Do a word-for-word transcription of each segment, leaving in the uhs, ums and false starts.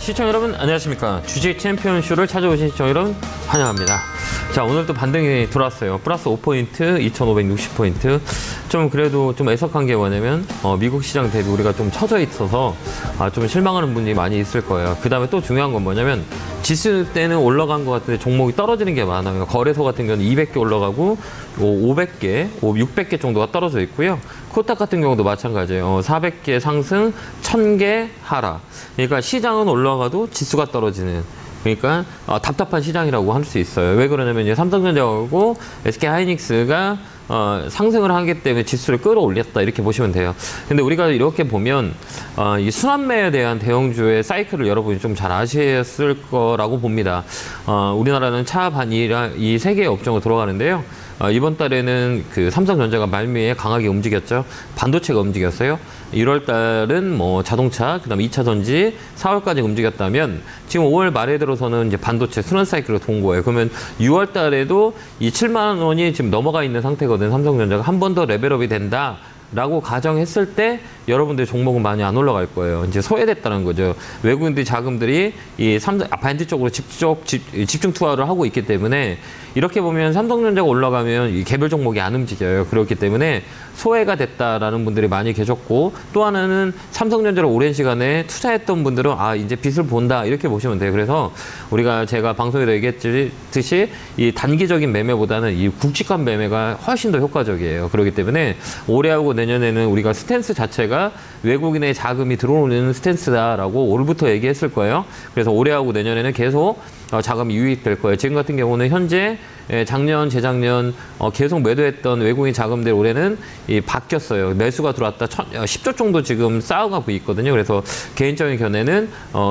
시청자 여러분 안녕하십니까. 주식 챔피언쇼를 찾아오신 시청자 여러분 환영합니다. 자, 오늘 또 반등이 들어왔어요. 플러스 오 포인트, 이천오백육십 포인트. 좀 그래도 좀 애석한 게 뭐냐면 어, 미국 시장 대비 우리가 좀 처져 있어서 아, 좀 실망하는 분이 많이 있을 거예요. 그 다음에 또 중요한 건 뭐냐면 지수 때는 올라간 것 같은데 종목이 떨어지는 게 많아요. 거래소 같은 경우는 이백 개 올라가고 오백 개, 육백 개 정도가 떨어져 있고요. 코스닥 같은 경우도 마찬가지예요. 사백 개 상승, 천 개 하락. 그러니까 시장은 올라가도 지수가 떨어지는. 그러니까 어, 답답한 시장이라고 할 수 있어요. 왜 그러냐면 이제 삼성전자하고 에스케이하이닉스가 어, 상승을 하기 때문에 지수를 끌어올렸다 이렇게 보시면 돼요. 근데 우리가 이렇게 보면 어, 이 순환매에 대한 대형주의 사이클을 여러분이 좀 잘 아셨을 거라고 봅니다. 어, 우리나라는 차, 반이라 이 세 개의 업종으로 들어가는데요. 어, 이번 달에는 그 삼성전자가 말미에 강하게 움직였죠. 반도체가 움직였어요. 일월 달은 뭐 자동차, 그다음에 이 차 전지, 사월까지 움직였다면 지금 오월 말에 들어서는 이제 반도체 순환 사이클로 돈 거예요. 그러면 유월 달에도 이 칠만 원이 지금 넘어가 있는 상태거든. 삼성전자가 한 번 더 레벨업이 된다. 라고 가정했을 때 여러분들 종목은 많이 안 올라갈 거예요. 이제 소외됐다는 거죠. 외국인들 자금들이 이 삼성 반지 쪽으로 집중 집중 투하를 하고 있기 때문에 이렇게 보면 삼성전자가 올라가면 이 개별 종목이 안 움직여요. 그렇기 때문에 소외가 됐다라는 분들이 많이 계셨고, 또 하나는 삼성전자를 오랜 시간에 투자했던 분들은 아 이제 빛을 본다 이렇게 보시면 돼요. 그래서 우리가 제가 방송에도 얘기했듯이 이 단기적인 매매보다는 이 굵직한 매매가 훨씬 더 효과적이에요. 그렇기 때문에 올해하고 내년에는 우리가 스탠스 자체가 외국인의 자금이 들어오는 스탠스다라고 올부터 얘기했을 거예요. 그래서 올해하고 내년에는 계속 자금이 유입될 거예요. 지금 같은 경우는 현재 작년, 재작년 계속 매도했던 외국인 자금들 올해는 바뀌었어요. 매수가 들어왔다 십 조 정도 지금 쌓아가고 있거든요. 그래서 개인적인 견해는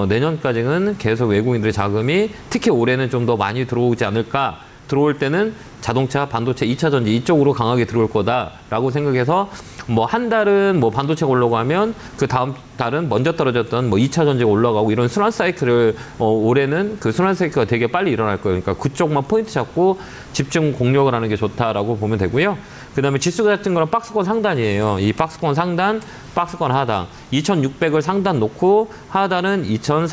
내년까지는 계속 외국인들의 자금이 특히 올해는 좀 더 많이 들어오지 않을까. 들어올 때는 자동차, 반도체, 이 차 전지 이쪽으로 강하게 들어올 거다라고 생각해서 뭐 한 달은 뭐 반도체가 올라가면 그 다음 달은 먼저 떨어졌던 뭐 이 차 전지가 올라가고 이런 순환 사이클을 어, 올해는 그 순환 사이클가 되게 빨리 일어날 거예요. 그러니까 그쪽만 포인트 잡고 집중 공략을 하는 게 좋다라고 보면 되고요. 그 다음에 지수 같은 거는 박스권 상단이에요. 이 박스권 상단, 박스권 하단. 이천육백을 상단 놓고 하단은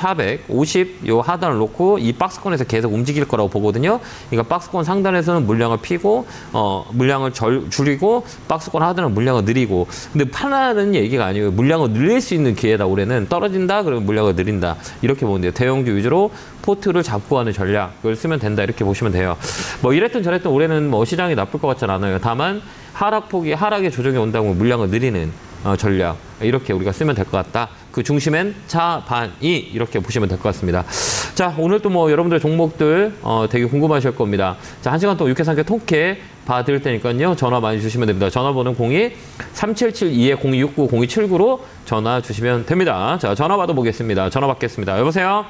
이천사백오십 요 하단을 놓고 이 박스권에서 계속 움직일 거라고 보거든요. 그러니까 박스권 상단에서는 물량을 피고 어, 물량을 절, 줄이고 박스권 하단은 물량을 늘리고. 근데 파라는 얘기가 아니에요. 물량을 늘릴 수 있는 기회다. 올해는 떨어진다 그러면 물량을 늘린다. 이렇게 보면 돼요. 대형주 위주로 포트를 잡고 하는 전략을 쓰면 된다. 이렇게 보시면 돼요. 뭐 이랬든 저랬든 올해는 뭐 시장이 나쁠 것 같지는 않아요. 다만 하락폭이 하락의 조정이 온다고 물량을 늘리는 어, 전략 이렇게 우리가 쓰면 될 것 같다. 그 중심엔 차, 반, 이 이렇게 보시면 될 것 같습니다. 자, 오늘 또 뭐 여러분들 종목들 어, 되게 궁금하실 겁니다. 자, 한 시간 동안 육 회, 삼 회 통쾌 봐드릴 테니까요. 전화 많이 주시면 됩니다. 전화번호는 공이 삼칠칠이 공이육구 공이칠구로 전화 주시면 됩니다. 자, 전화 받아보겠습니다. 전화 받겠습니다. 여보세요?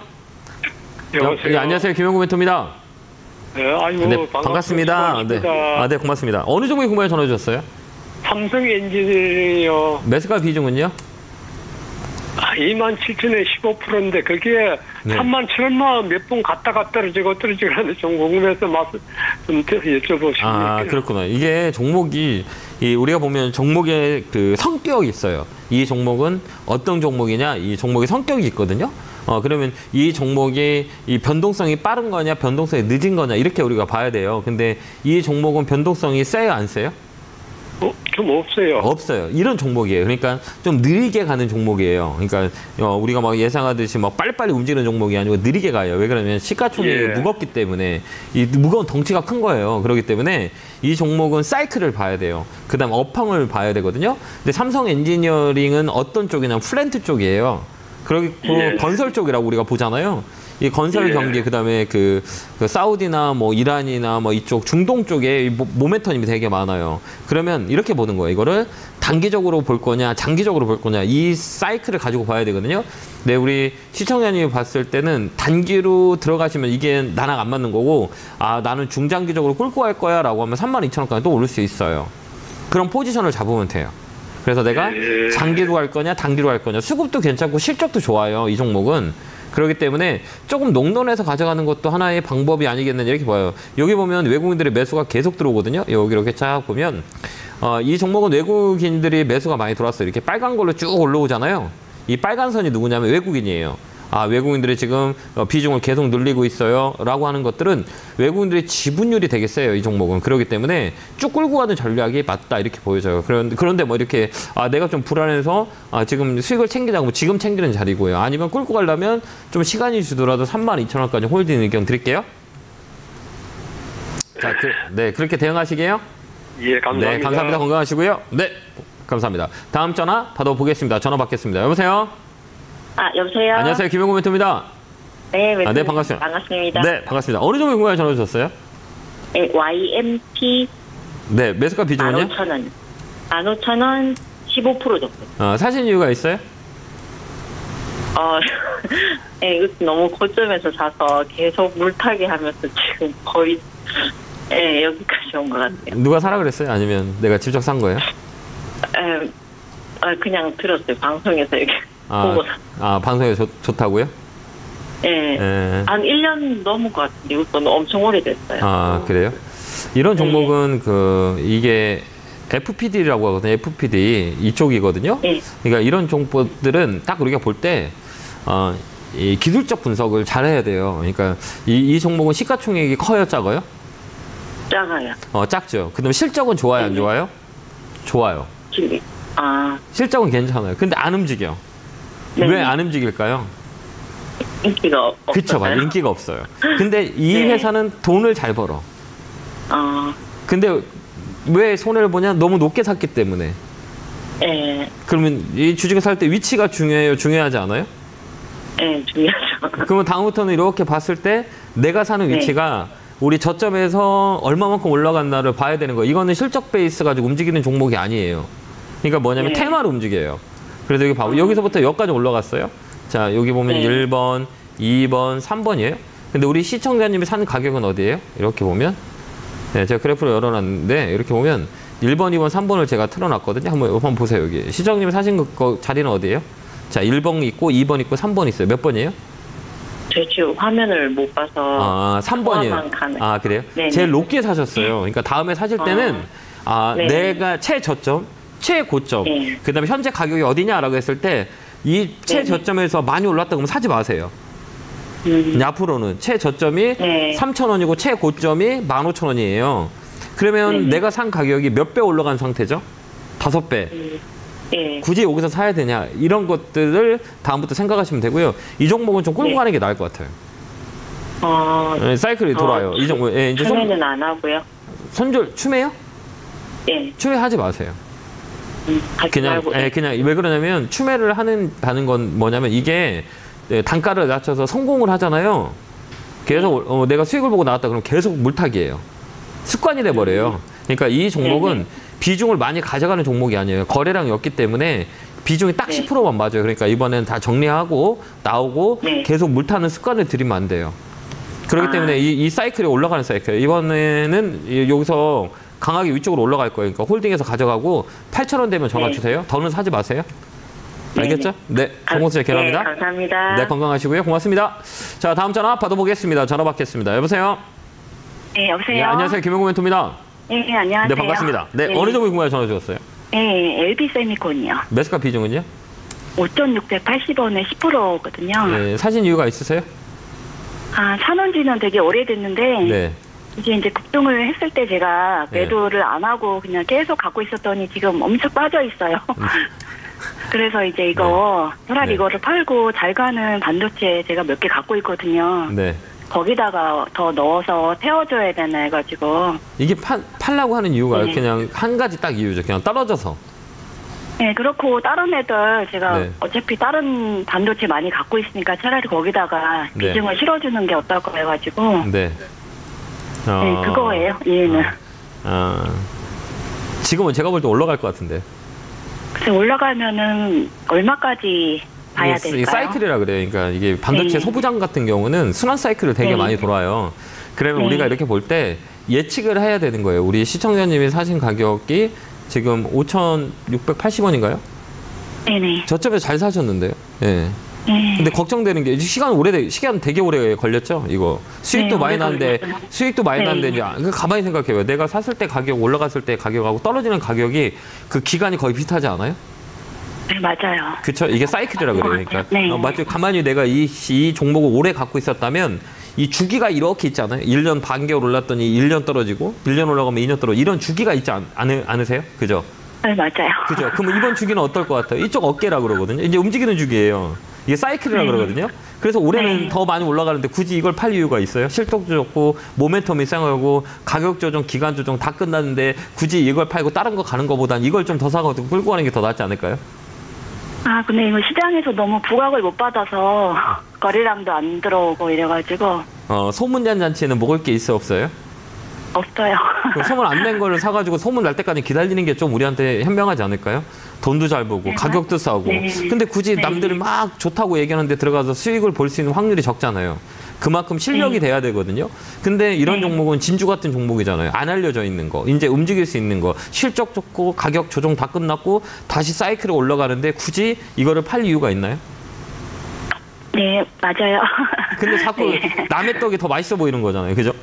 여보세요? 여, 예, 안녕하세요. 김영구 멘토입니다. 네, 아이고, 네, 반갑습니다. 네. 아, 네, 고맙습니다. 어느 종목에 궁금해 전화 주셨어요? 삼성 엔지니어. 매수가 비중은요? 아, 이만 칠천에 십오 퍼센트인데 그게 네. 삼만 칠천만 몇 분 갔다가 떨어지고 떨어지고 하는데 좀 궁금해서 맛을 좀 여쭤보시면. 아, 그렇구나. 이게 종목이 이 우리가 보면 종목의 그 성격이 있어요. 이 종목은 어떤 종목이냐? 이 종목의 성격이 있거든요. 어, 그러면 이 종목이 이 변동성이 빠른 거냐, 변동성이 늦은 거냐, 이렇게 우리가 봐야 돼요. 근데 이 종목은 변동성이 세요, 안 세요? 어, 좀 없어요. 없어요. 이런 종목이에요. 그러니까 좀 느리게 가는 종목이에요. 그러니까 어, 우리가 막 예상하듯이 막 빨리빨리 움직이는 종목이 아니고 느리게 가요. 왜 그러냐면 시가총액이 예. 무겁기 때문에 이 무거운 덩치가 큰 거예요. 그렇기 때문에 이 종목은 사이클을 봐야 돼요. 그다음 업황을 봐야 되거든요. 근데 삼성 엔지니어링은 어떤 쪽이냐면 플랜트 쪽이에요. 그리고 예. 건설 쪽이라고 우리가 보잖아요. 이 건설 예. 경기 그다음에 그, 그 사우디나 뭐 이란이나 뭐 이쪽 중동 쪽에 모, 모멘텀이 되게 많아요. 그러면 이렇게 보는 거예요. 이거를 단기적으로 볼 거냐, 장기적으로 볼 거냐, 이 사이클을 가지고 봐야 되거든요. 근데 우리 시청자님이 봤을 때는 단기로 들어가시면 이게 나랑 안 맞는 거고, 아 나는 중장기적으로 끌고 갈 거야라고 하면 삼만 이천 원까지 또 오를 수 있어요. 그런 포지션을 잡으면 돼요. 그래서 내가 장기로 갈 거냐, 단기로 갈 거냐. 수급도 괜찮고 실적도 좋아요. 이 종목은. 그렇기 때문에 조금 농돈해서 가져가는 것도 하나의 방법이 아니겠느냐 이렇게 봐요. 여기 보면 외국인들의 매수가 계속 들어오거든요. 여기 이렇게 쫙 보면 어, 이 종목은 외국인들이 매수가 많이 들어왔어요. 이렇게 빨간 걸로 쭉 올라오잖아요. 이 빨간 선이 누구냐면 외국인이에요. 아, 외국인들이 지금 비중을 계속 늘리고 있어요 라고 하는 것들은 외국인들의 지분율이 되게 세요, 이 종목은. 그렇기 때문에 쭉 끌고 가는 전략이 맞다 이렇게 보여져요. 그런데, 그런데 뭐 이렇게 아, 내가 좀 불안해서 아, 지금 수익을 챙기자고 지금 챙기는 자리고요. 아니면 끌고 가려면 좀 시간이 주더라도 삼만 이천 원까지 홀딩 의견 드릴게요. 자, 그, 네, 그렇게 대응하시게요? 예, 감사합니다. 네, 감사합니다. 건강하시고요. 네, 감사합니다. 다음 전화 받아보겠습니다. 전화 받겠습니다. 여보세요? 아, 여보세요? 안녕하세요. 김용구 멘토입니다. 네, 멘토. 아, 네, 반갑습니다. 반갑습니다. 네, 반갑습니다. 어느 종목에 궁금해 전화 주셨어요? 네, 와이엠피 네, 매수가 비중은요? 만 오천 원. 만 오천 원 십오 퍼센트 정도. 어, 사신 이유가 있어요? 어, 네, 이거 너무 고점에서 사서 계속 물타기 하면서 지금 거의, 네, 여기까지 온 것 같아요. 누가 사라 그랬어요? 아니면 내가 직접 산 거예요? 에, 아, 그냥 들었어요. 방송에서 이렇게 아, 보고. 아 방송에 좋, 좋다고요? 네, 예. 한 일 년 넘은 것 같은데, 이것도 엄청 오래됐어요. 아, 그래요? 이런 종목은 그, 이게 에프피디라고 하거든요. 에프피디 이쪽이거든요. 네. 그러니까 이런 종목들은 딱 우리가 볼 때, 어, 이 기술적 분석을 잘 해야 돼요. 그러니까 이, 이 종목은 시가총액이 커요, 작아요? 작아요. 어, 작죠. 그다음 실적은 좋아요, 안 네. 좋아요? 좋아요. 지금. 아, 실적은 괜찮아요. 근데 안 움직여. 네. 왜 안 움직일까요? 인기가 없어요. 그쵸, 맞아요. 인기가 없어요. 근데 이 네. 회사는 돈을 잘 벌어. 아, 근데 왜 손해를 보냐? 너무 높게 샀기 때문에. 예, 그러면 이 주식을 살 때 위치가 중요해요? 중요하지 않아요? 예, 중요하죠. 그러면 다음부터는 이렇게 봤을 때 내가 사는 네. 위치가 우리 저점에서 얼마만큼 올라갔나를 봐야 되는 거예요. 이거는 실적 베이스 가지고 움직이는 종목이 아니에요. 그러니까 뭐냐면 네. 테마로 움직여요. 그래서 여기 봐보 여기서부터 여기까지 올라갔어요. 자, 여기 보면 네. 일 번, 이 번, 삼 번이에요. 근데 우리 시청자님이 사는 가격은 어디예요? 이렇게 보면. 네, 제가 그래프를 열어놨는데 이렇게 보면 일 번, 이 번, 삼 번을 제가 틀어놨거든요. 한번, 한번 보세요. 여기. 시청자님이 사신 거, 거 자리는 어디예요? 자, 일 번 있고 이 번 있고 삼 번 있어요. 몇 번이에요? 저 지금 화면을 못 봐서. 아, 삼 번이에요. 포함한 칸을. 아, 그래요? 네네. 제일 높게 사셨어요. 그러니까 다음에 사실 때는 아, 네. 내가 최저점, 최고점, 네. 그다음에 현재 가격이 어디냐라고 했을 때 이 최저점에서 많이 올랐다 그러면 사지 마세요. 음, 앞으로는 최저점이 네. 삼천 원이고 최고점이 만 오천 원이에요. 그러면 네네. 내가 산 가격이 몇 배 올라간 상태죠? 다섯 배. 음, 예. 굳이 여기서 사야 되냐? 이런 것들을 다음부터 생각하시면 되고요. 이 종목은 좀 끌고 네. 가는 게 나을 것 같아요. 어, 네, 사이클이 돌아요. 어, 이 종목. 예, 이제 손, 처음에는 안 하고요. 손절 추매요? 예. 추매하지 마세요. 음, 하지 그냥, 말고. 예, 그냥 왜 그러냐면 추매를 하는 다는 건 뭐냐면 이게 예, 단가를 낮춰서 성공을 하잖아요. 계속 어, 내가 수익을 보고 나왔다 그러면 계속 물타기예요. 습관이 돼 버려요. 그러니까 이 종목은 네네. 비중을 많이 가져가는 종목이 아니에요. 거래량이 없기 때문에 비중이 딱 네. 십 퍼센트만 맞아요. 그러니까 이번엔 다 정리하고 나오고 네. 계속 물타는 습관을 들이면 안 돼요. 그렇기 아. 때문에 이, 이 사이클이 올라가는 사이클. 이번에는 이- 여기서 강하게 위쪽으로 올라갈 거예요. 그러니까 홀딩해서 가져가고 팔천 원 되면 전화 네. 주세요. 더는 사지 마세요. 알겠죠? 네, 아, 정보수의 개랍니다. 네, 감사합니다. 네, 건강하시고요. 고맙습니다. 자, 다음 전화 받아보겠습니다. 전화 받겠습니다. 여보세요? 네, 여보세요. 네, 안녕하세요. 김용구 멘토입니다. 네, 네, 안녕하세요. 네, 반갑습니다. 네, 어느 종목에 궁금해 전화 주셨어요? 네, 엘비 세미콘이요. 매수가 비중은요? 오천육백팔십 원에 십 퍼센트거든요. 네, 사신 이유가 있으세요? 아, 사놓은 지는 되게 오래됐는데, 네. 이제 이제 급등을 했을 때 제가 네. 매도를 안 하고 그냥 계속 갖고 있었더니 지금 엄청 빠져 있어요. 그래서 이제 이거 차라리 네. 이거를 팔고 잘 가는 반도체 제가 몇 개 갖고 있거든요. 네. 거기다가 더 넣어서 태워줘야 되나 해가지고. 이게 파, 팔라고 하는 이유가 네. 그냥 한 가지 딱 이유죠. 그냥 떨어져서. 네, 그렇고 다른 애들 제가 네. 어차피 다른 반도체 많이 갖고 있으니까 차라리 거기다가 네. 비중을 실어주는 게 어떨까 해가지고. 네. 어, 네, 그거예요, 얘는. 아, 지금은 제가 볼 때 올라갈 것 같은데. 그래서 올라가면은 얼마까지 봐야 이게 될까요? 사이클이라 그래요. 그러니까 이게 반도체 네. 소부장 같은 경우는 순환 사이클을 되게 네. 많이 돌아요. 그러면 네. 우리가 이렇게 볼 때 예측을 해야 되는 거예요. 우리 시청자님이 사신 가격이 지금 오천육백팔십 원인가요? 네네. 저점에서 잘 사셨는데요. 예. 네. 근데 걱정되는 게 시간 오래 시간 되게 오래 걸렸죠. 이거 수익도 네, 많이 오래 나는데 걸렸어요. 수익도 많이 네. 나는데 이제 그 가만히 생각해요. 내가 샀을 때 가격 올라갔을 때 가격하고 떨어지는 가격이 그 기간이 거의 비슷하지 않아요? 네, 맞아요. 그쵸? 이게 사이클이라 그래요. 그러니까 네. 어, 맞죠? 가만히 내가 이, 이 종목을 오래 갖고 있었다면 이 주기가 이렇게 있잖아요. 일 년 반개월 올랐더니 일 년 떨어지고 일 년 올라가면 이 년 떨어지고 이런 주기가 있지 않, 않, 않으세요? 그죠? 네, 맞아요. 그죠? 그럼 이번 주기는 어떨 것 같아요? 이쪽 어깨라 그러거든요. 이제 움직이는 주기예요. 이게 사이클이라 네. 그러거든요. 그래서 올해는 네. 더 많이 올라가는데 굳이 이걸 팔 이유가 있어요? 실적도 좋고 모멘텀이 쌩하고 가격 조정, 기간 조정 다 끝났는데 굳이 이걸 팔고 다른 거 가는 것보단 이걸 좀 더 사고 끌고 가는 게 더 낫지 않을까요? 아, 근데 이거 시장에서 너무 부각을 못 받아서 거래량도 안 들어오고 이래가지고 어, 소문난 잔치는 먹을 게 있어 없어요? 없어요. 그 소문 안 낸 거를 사가지고 소문 날 때까지 기다리는 게 좀 우리한테 현명하지 않을까요? 돈도 잘 보고 네, 가격도 싸고. 네. 근데 굳이 네. 남들이 막 좋다고 얘기하는데 들어가서 수익을 볼 수 있는 확률이 적잖아요. 그만큼 실력이 네. 돼야 되거든요. 근데 이런 네. 종목은 진주 같은 종목이잖아요. 안 알려져 있는 거. 이제 움직일 수 있는 거. 실적 좋고 가격 조정 다 끝났고 다시 사이클에 올라가는데 굳이 이거를 팔 이유가 있나요? 네, 맞아요. 근데 자꾸 네. 남의 떡이 더 맛있어 보이는 거잖아요. 그죠?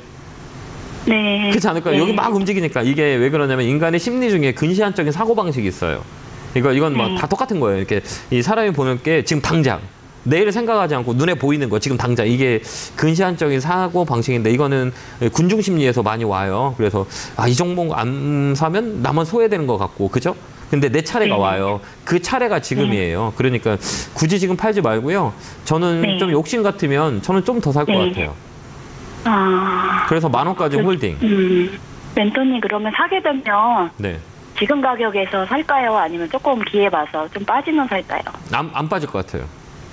네. 그렇지 않을까요? 네. 여기 막 움직이니까 이게 왜 그러냐면 인간의 심리 중에 근시안적인 사고방식이 있어요. 이거, 이건 뭐 네. 다 똑같은 거예요. 이렇게 이 사람이 보는 게 지금 당장 내일을 생각하지 않고 눈에 보이는 거 지금 당장 이게 근시안적인 사고 방식인데 이거는 군중 심리에서 많이 와요. 그래서 아, 이 종목 안 사면 나만 소외되는 것 같고 그죠? 근데 내 차례가 네. 와요. 그 차례가 지금이에요. 그러니까 굳이 지금 팔지 말고요. 저는 네. 좀 욕심 같으면 저는 좀 더 살 것 네. 같아요. 아, 그래서 만 원까지 홀딩. 음, 멘토님 그러면 사게 되면 네. 지금 가격에서 살까요? 아니면 조금 기회 봐서 좀 빠지면 살까요? 안, 안 빠질 것 같아요.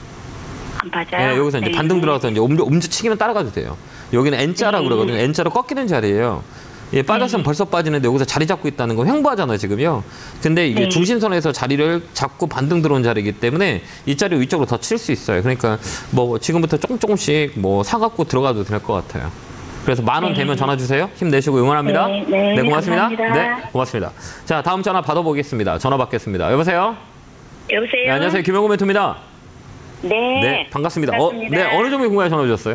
안 빠져요? 네, 여기서 이제 네. 반등 들어가서 이제 엄지, 엄지치기만 따라가도 돼요. 여기는 N자라고 네. 그러거든요. N자로 꺾이는 자리예요. 예, 빠졌으면 네. 벌써 빠지는데 여기서 자리 잡고 있다는 거 횡보하잖아요, 지금요. 근데 이게 네. 중심선에서 자리를 잡고 반등 들어온 자리이기 때문에 이 자리 위쪽으로 더 칠 수 있어요. 그러니까 뭐 지금부터 조금 조금씩 뭐 사갖고 들어가도 될 것 같아요. 그래서 만 원 네. 되면 전화 주세요. 힘내시고 응원합니다. 네, 네, 고맙습니다. 감사합니다. 네, 고맙습니다. 자, 다음 전화 받아보겠습니다. 전화 받겠습니다. 여보세요? 여보세요? 네, 안녕하세요. 김영구 멘토입니다. 네. 네, 반갑습니다. 어, 반갑습니다. 네, 어느 종목 궁금해 전화 주셨어요?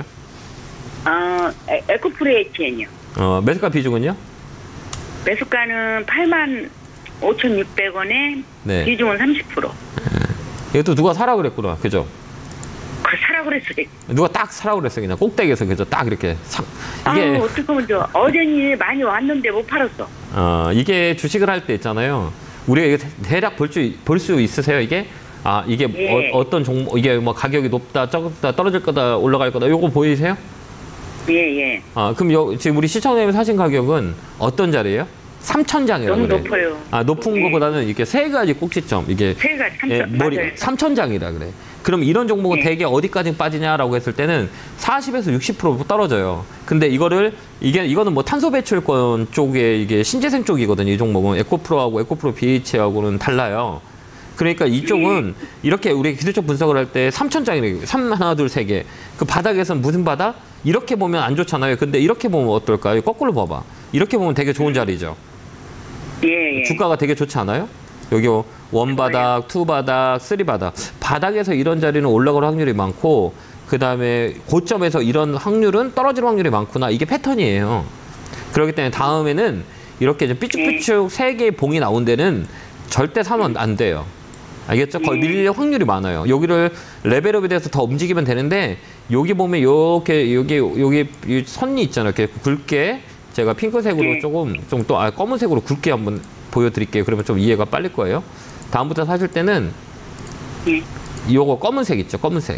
어, 에- 에코프로에이치엔이요. 어, 매수가 비중은요? 매수가는 팔만 오천육백 원에 네. 비중은 삼십 퍼센트. 이것도 누가 사라 그랬구나. 그죠? 그 사라 그랬어요. 누가 딱 사라 그랬어. 그냥 꼭대기에서 그죠? 딱 이렇게 사, 이게 아, 어떻게 하면 좋아. 어제니 많이 왔는데 못 팔았어. 어, 이게 주식을 할 때 있잖아요. 우리가 이게 대략 볼 수 볼 수 있으세요, 이게? 아, 이게 예. 어, 어떤 종목 이게 뭐 가격이 높다, 적다, 떨어질 거다, 올라갈 거다. 요거 보이세요? 예, 예. 아, 그럼 요, 지금 우리 시청자님 사신 가격은 어떤 자리예요? 삼천 장이라고 너무 그래요. 높아요. 아, 높은 예. 거보다는 이렇게 세 가지 꼭지점. 이게 세 가지 삼천. 예, 머리 맞아요. 삼천 장이라 그래. 그럼 이런 종목은 예. 대개 어디까지 빠지냐라고 했을 때는 사십에서 육십 퍼센트 떨어져요. 근데 이거를 이게 이거는 뭐 탄소 배출권 쪽에 이게 신재생 쪽이거든요. 이 종목은 에코프로하고 에코프로 비에이치하고는 달라요. 그러니까 이쪽은 이렇게 우리 기술적 분석을 할 때 삼천 장이래요. 삼 하나 둘 세 개. 그 바닥에선 무슨 바닥? 이렇게 보면 안 좋잖아요. 근데 이렇게 보면 어떨까요? 거꾸로 봐봐. 이렇게 보면 되게 좋은 자리죠. 예, 예. 주가가 되게 좋지 않아요? 여기 원 바닥, 투 바닥, 쓰리 바닥. 바닥에서 이런 자리는 올라갈 확률이 많고 그 다음에 고점에서 이런 확률은 떨어질 확률이 많구나. 이게 패턴이에요. 그렇기 때문에 다음에는 이렇게 좀 삐쭉삐쭉 세 개의 봉이 나온 데는 절대 사면 안 돼요. 알겠죠? 거의 밀릴 확률이 많아요. 여기를 레벨업에 대해서 더 움직이면 되는데 여기 보면 이렇게 여기 여기 이 선이 있잖아요. 이렇게 굵게 제가 핑크색으로 네. 조금 좀 또 아, 검은색으로 굵게 한번 보여드릴게요. 그러면 좀 이해가 빨릴 거예요. 다음부터 사실 때는 예. 요거 검은색 있죠. 검은색.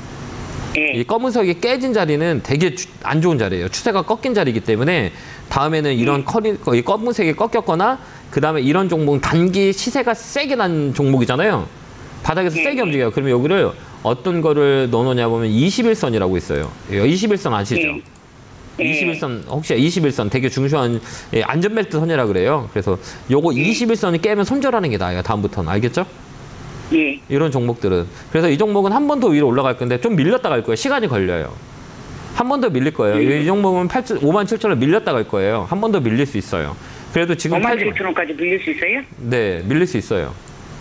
예. 이 검은색이 깨진 자리는 되게 주- 안 좋은 자리예요. 추세가 꺾인 자리이기 때문에 다음에는 이런 커리, 이 검은색이 꺾였거나 그 다음에 이런 종목은 단기 시세가 세게 난 종목이잖아요. 바닥에서 네. 세게 움직여요. 그러면 여기를 어떤 거를 넣어놓냐 보면 이십일 선이라고 있어요. 이십일 선 아시죠? 네. 네. 이십일 선 혹시 이십일 선 되게 중요한 예, 안전벨트 선이라 그래요. 그래서 요거 이십일 선이 깨면 손절하는 게 나아요. 다음부터는 알겠죠? 예. 이런 종목들은. 그래서 이 종목은 한 번 더 위로 올라갈 건데 좀 밀렸다 갈 거예요. 시간이 걸려요. 한 번 더 밀릴 거예요. 이 종목은 오만 칠천 원 밀렸다 갈 거예요. 한 번 더 밀릴 수 있어요. 그래도 지금 오만 팔지 마- 칠천 원까지 밀릴 수 있어요? 네, 밀릴 수 있어요.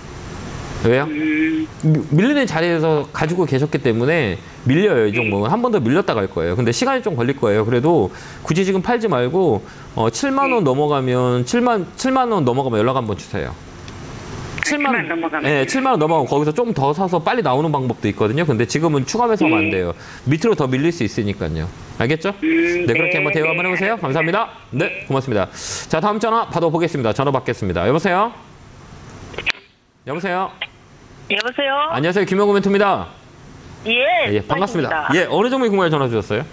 왜요? 음. 미- 밀리는 자리에서 가지고 계셨기 때문에 밀려요. 이 종목은 한 번 더 밀렸다 갈 거예요. 근데 시간이 좀 걸릴 거예요. 그래도 굳이 지금 팔지 말고 어, 칠만 원 넘어가면 칠만 칠만 원 넘어가면 연락 한번 주세요. 칠만 원, 넘어가면. 네, 칠만 원 넘어가면 거기서 좀 더 사서 빨리 나오는 방법도 있거든요. 근데 지금은 추가 매수하면 안 돼요. 밑으로 더 밀릴 수 있으니까요. 알겠죠? 음, 네, 그렇게 네, 한번 대화 한번 네. 해보세요. 감사합니다. 네, 고맙습니다. 자, 다음 전화 받아보겠습니다. 전화 받겠습니다. 여보세요? 여보세요? 여보세요? 안녕하세요. 김영구 멘토입니다. 예, 예, 반갑습니다. 예, 어느 종목이 궁금해 전화 주셨어요?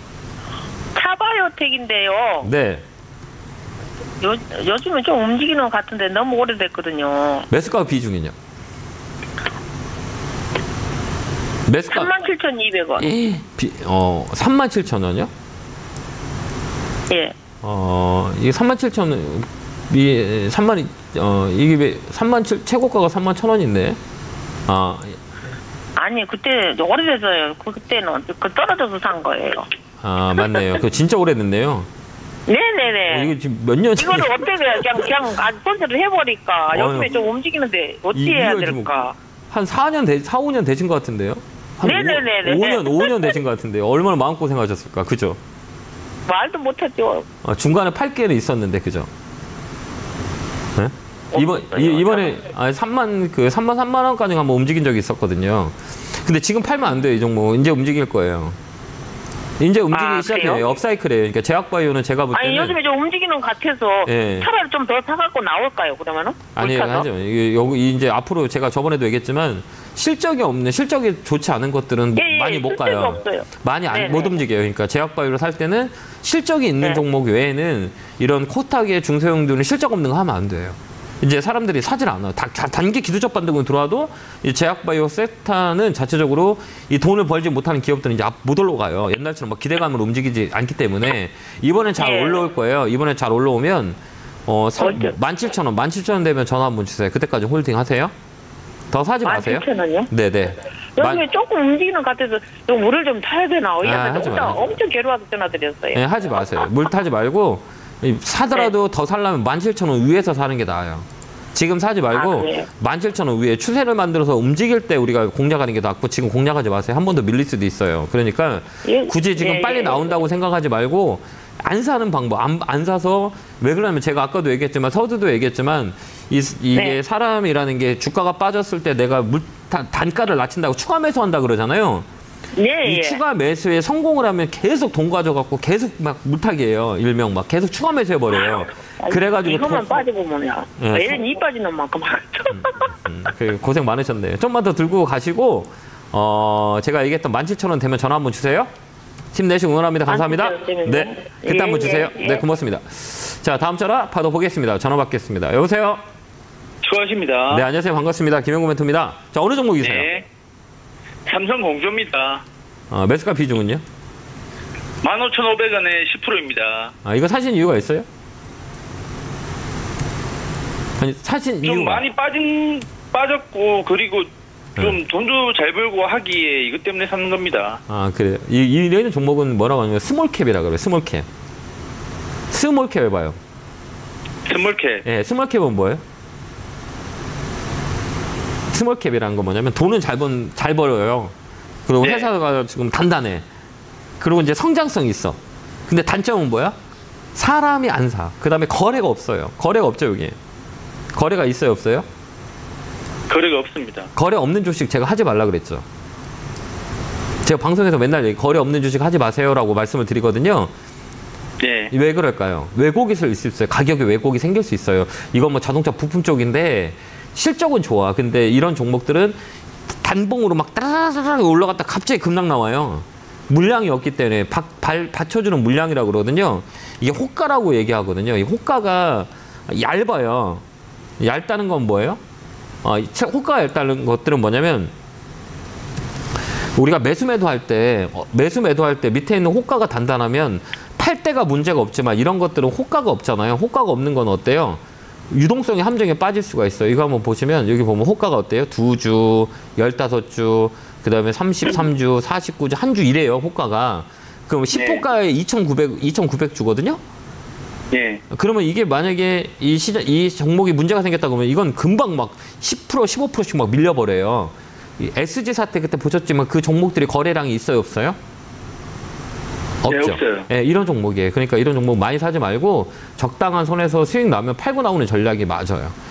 차바이오텍인데요. 네. 요, 요즘에 좀 움직이는 것 같은데 너무 오래됐거든요. 매수가 비중은요? 매수가 삼만 칠천이백 원. 비, 어, 삼만 칠천 원이요? 예. 어, 이게 삼만 칠천 원, 이, 삼만, 어, 이게 삼만 칠, 최고가가 삼만 천 원인데. 아, 아니, 그때 오래돼서요. 그- 그때는 그 떨어져서 산 거예요. 아, 맞네요. 그 진짜 오래됐네요. 네네네. 어, 이거 지금 몇 년 전에. 이거를 어떻게 그냥 그냥 아주 손질을 해버릴까? 어휴. 요즘에 좀 움직이는데 어떻게 이- 해야 이거 지금 될까? 한 사 년, 되, 사, 오 년 되신 것 같은데요? 한 네네네네. 오 년, 오 년 되신 것 같은데요. 얼마나 마음고생하셨을까. 그죠? 말도 못하죠. 어, 중간에 팔 개는 있었는데, 그죠? 네? 이번, 없어요. 이, 이번에, 아, 삼만, 그, 삼만, 삼만 원까지 한번 움직인 적이 있었거든요. 근데 지금 팔면 안 돼요, 이 종목. 이제 움직일 거예요. 이제 움직이기 아, 시작해요. 그래요? 업사이클이에요. 그러니까 제약바이오는 제가 볼 때는. 아니 요즘에 좀 움직이는 것 같아서 예. 차라리 좀 더 사갖고 나올까요? 그러면은? 아니에요, 물 타서? 하죠. 이게 여기 이제 앞으로 제가 저번에도 얘기했지만 실적이 없는, 실적이 좋지 않은 것들은 예, 예, 많이 못 실적이 가요. 없어요. 많이 안, 네네. 못 움직여요. 그러니까 제약바이오를 살 때는 실적이 있는 네. 종목 외에는 이런 코타계 중소형들은 실적 없는 거 하면 안 돼요. 이제 사람들이 사질 않아요. 다, 다, 단기 기술적 반등으로 들어와도 이 제약바이오 섹터는 자체적으로 이 돈을 벌지 못하는 기업들은 이제 앞 못 올라가요. 옛날처럼 막 기대감으로 움직이지 않기 때문에 이번엔 잘 예. 올라올 거예요. 이번에 잘 올라오면 어, 어때? 만 칠천 원, 만 칠천 원 되면 전화 한번 주세요. 그때까지 홀딩 하세요. 더 사지 마세요. 만 칠천 원이요? 네네. 요즘에 조금 움직이는 것 같아서 좀 물을 좀 타야 되나? 아, 이한테 하지 혼자 마요. 엄청 괴로워서 전화드렸어요. 네, 하지 마세요. 물 타지 말고 이, 사더라도 네. 더 살려면 만 칠천 원 위에서 사는 게 나아요. 지금 사지 말고 아, 그래요? 만 칠천 원 위에 추세를 만들어서 움직일 때 우리가 공략하는 게 낫고 지금 공략하지 마세요. 한 번 더 밀릴 수도 있어요. 그러니까 예, 굳이 지금 예, 빨리 예. 나온다고 생각하지 말고 안 사는 방법. 안, 안 사서 왜 그러냐면 제가 아까도 얘기했지만 서두도 얘기했지만 이, 이게 네. 사람이라는 게 주가가 빠졌을 때 내가 물, 다, 단가를 낮춘다고 추가 매수한다 그러잖아요. 네, 이 예. 추가 매수에 성공을 하면 계속 돈 가져갖고 계속 막 물타기예요. 일명 막 계속 추가 매수해버려요. 그래가지고 이것만 더- 빠져보면요. 예, 얘는 이 빠지는 만큼 하죠. 음, 그 고생 많으셨네요. 좀만 더 들고 가시고 어 제가 얘기했던 만 칠천 원 되면 전화 한번 주세요. 힘내시고 응원합니다. 감사합니다. 만 칠천 원 네, 되면요? 그때 예, 한번 주세요. 예, 예. 네, 고맙습니다. 자, 다음 전화 받아보겠습니다. 전화 받겠습니다. 여보세요. 수고하십니다. 네, 안녕하세요. 반갑습니다. 김영구 멘토입니다. 자, 어느 종목이세요? 네. 삼성공조입니다. 어, 매수가 비중은요? 만 오천오백 원에 십 퍼센트입니다. 아, 이거 사신 이유가 있어요? 아니, 사신 좀 이유가 많이 빠진, 빠졌고, 그리고 네. 좀 돈도 잘 벌고 하기에 이것 때문에 사는 겁니다. 아, 그래요. 이, 이런 종목은 뭐라고 하냐면 스몰캡이라 그래요. 스몰캡. 스몰캡 해봐요. 스몰캡. 예, 스몰캡은 뭐예요? 스몰캡이라는 건 뭐냐면 돈은 잘 번, 잘 벌어요. 그리고 네. 회사가 지금 단단해. 그리고 이제 성장성이 있어. 근데 단점은 뭐야? 사람이 안 사. 그 다음에 거래가 없어요. 거래가 없죠, 여기. 거래가 있어요, 없어요? 거래가 없습니다. 거래 없는 주식 제가 하지 말라 그랬죠. 제가 방송에서 맨날 얘기, 거래 없는 주식 하지 마세요라고 말씀을 드리거든요. 네. 왜 그럴까요? 왜곡이 있을 수 있어요. 가격에 왜곡이 생길 수 있어요. 이건 뭐 자동차 부품 쪽인데 실적은 좋아. 근데 이런 종목들은 단봉으로 막 따라라락 올라갔다 갑자기 급락 나와요. 물량이 없기 때문에 박, 발, 받쳐주는 물량이라고 그러거든요. 이게 호가라고 얘기하거든요. 이 호가가 얇아요. 얇다는 건 뭐예요? 어, 이 차- 호가가 얇다는 것들은 뭐냐면 우리가 매수 매도할 때 어, 매수 매도할 때 밑에 있는 호가가 단단하면 팔 때가 문제가 없지만 이런 것들은 호가가 없잖아요. 호가가 없는 건 어때요? 유동성이 함정에 빠질 수가 있어요. 이거 한번 보시면 여기 보면 호가가 어때요? 두 주, 열다섯 주, 그 다음에 삼십삼 주, 사십구 주, 한 주 이래요, 호가가. 그럼 십 호가에 이천구백, 이천구백 주거든요? 네. 그러면 이게 만약에 이 시장, 이 종목이 문제가 생겼다 그러면 이건 금방 막 십 퍼센트, 십오 퍼센트씩 막 밀려버려요. 이 에스지 사태 그때 보셨지만 그 종목들이 거래량이 있어요, 없어요? 없죠. 네, 없어요. 예, 이런 종목이에요. 그러니까 이런 종목 많이 사지 말고 적당한 선에서 수익 나면 팔고 나오는 전략이 맞아요.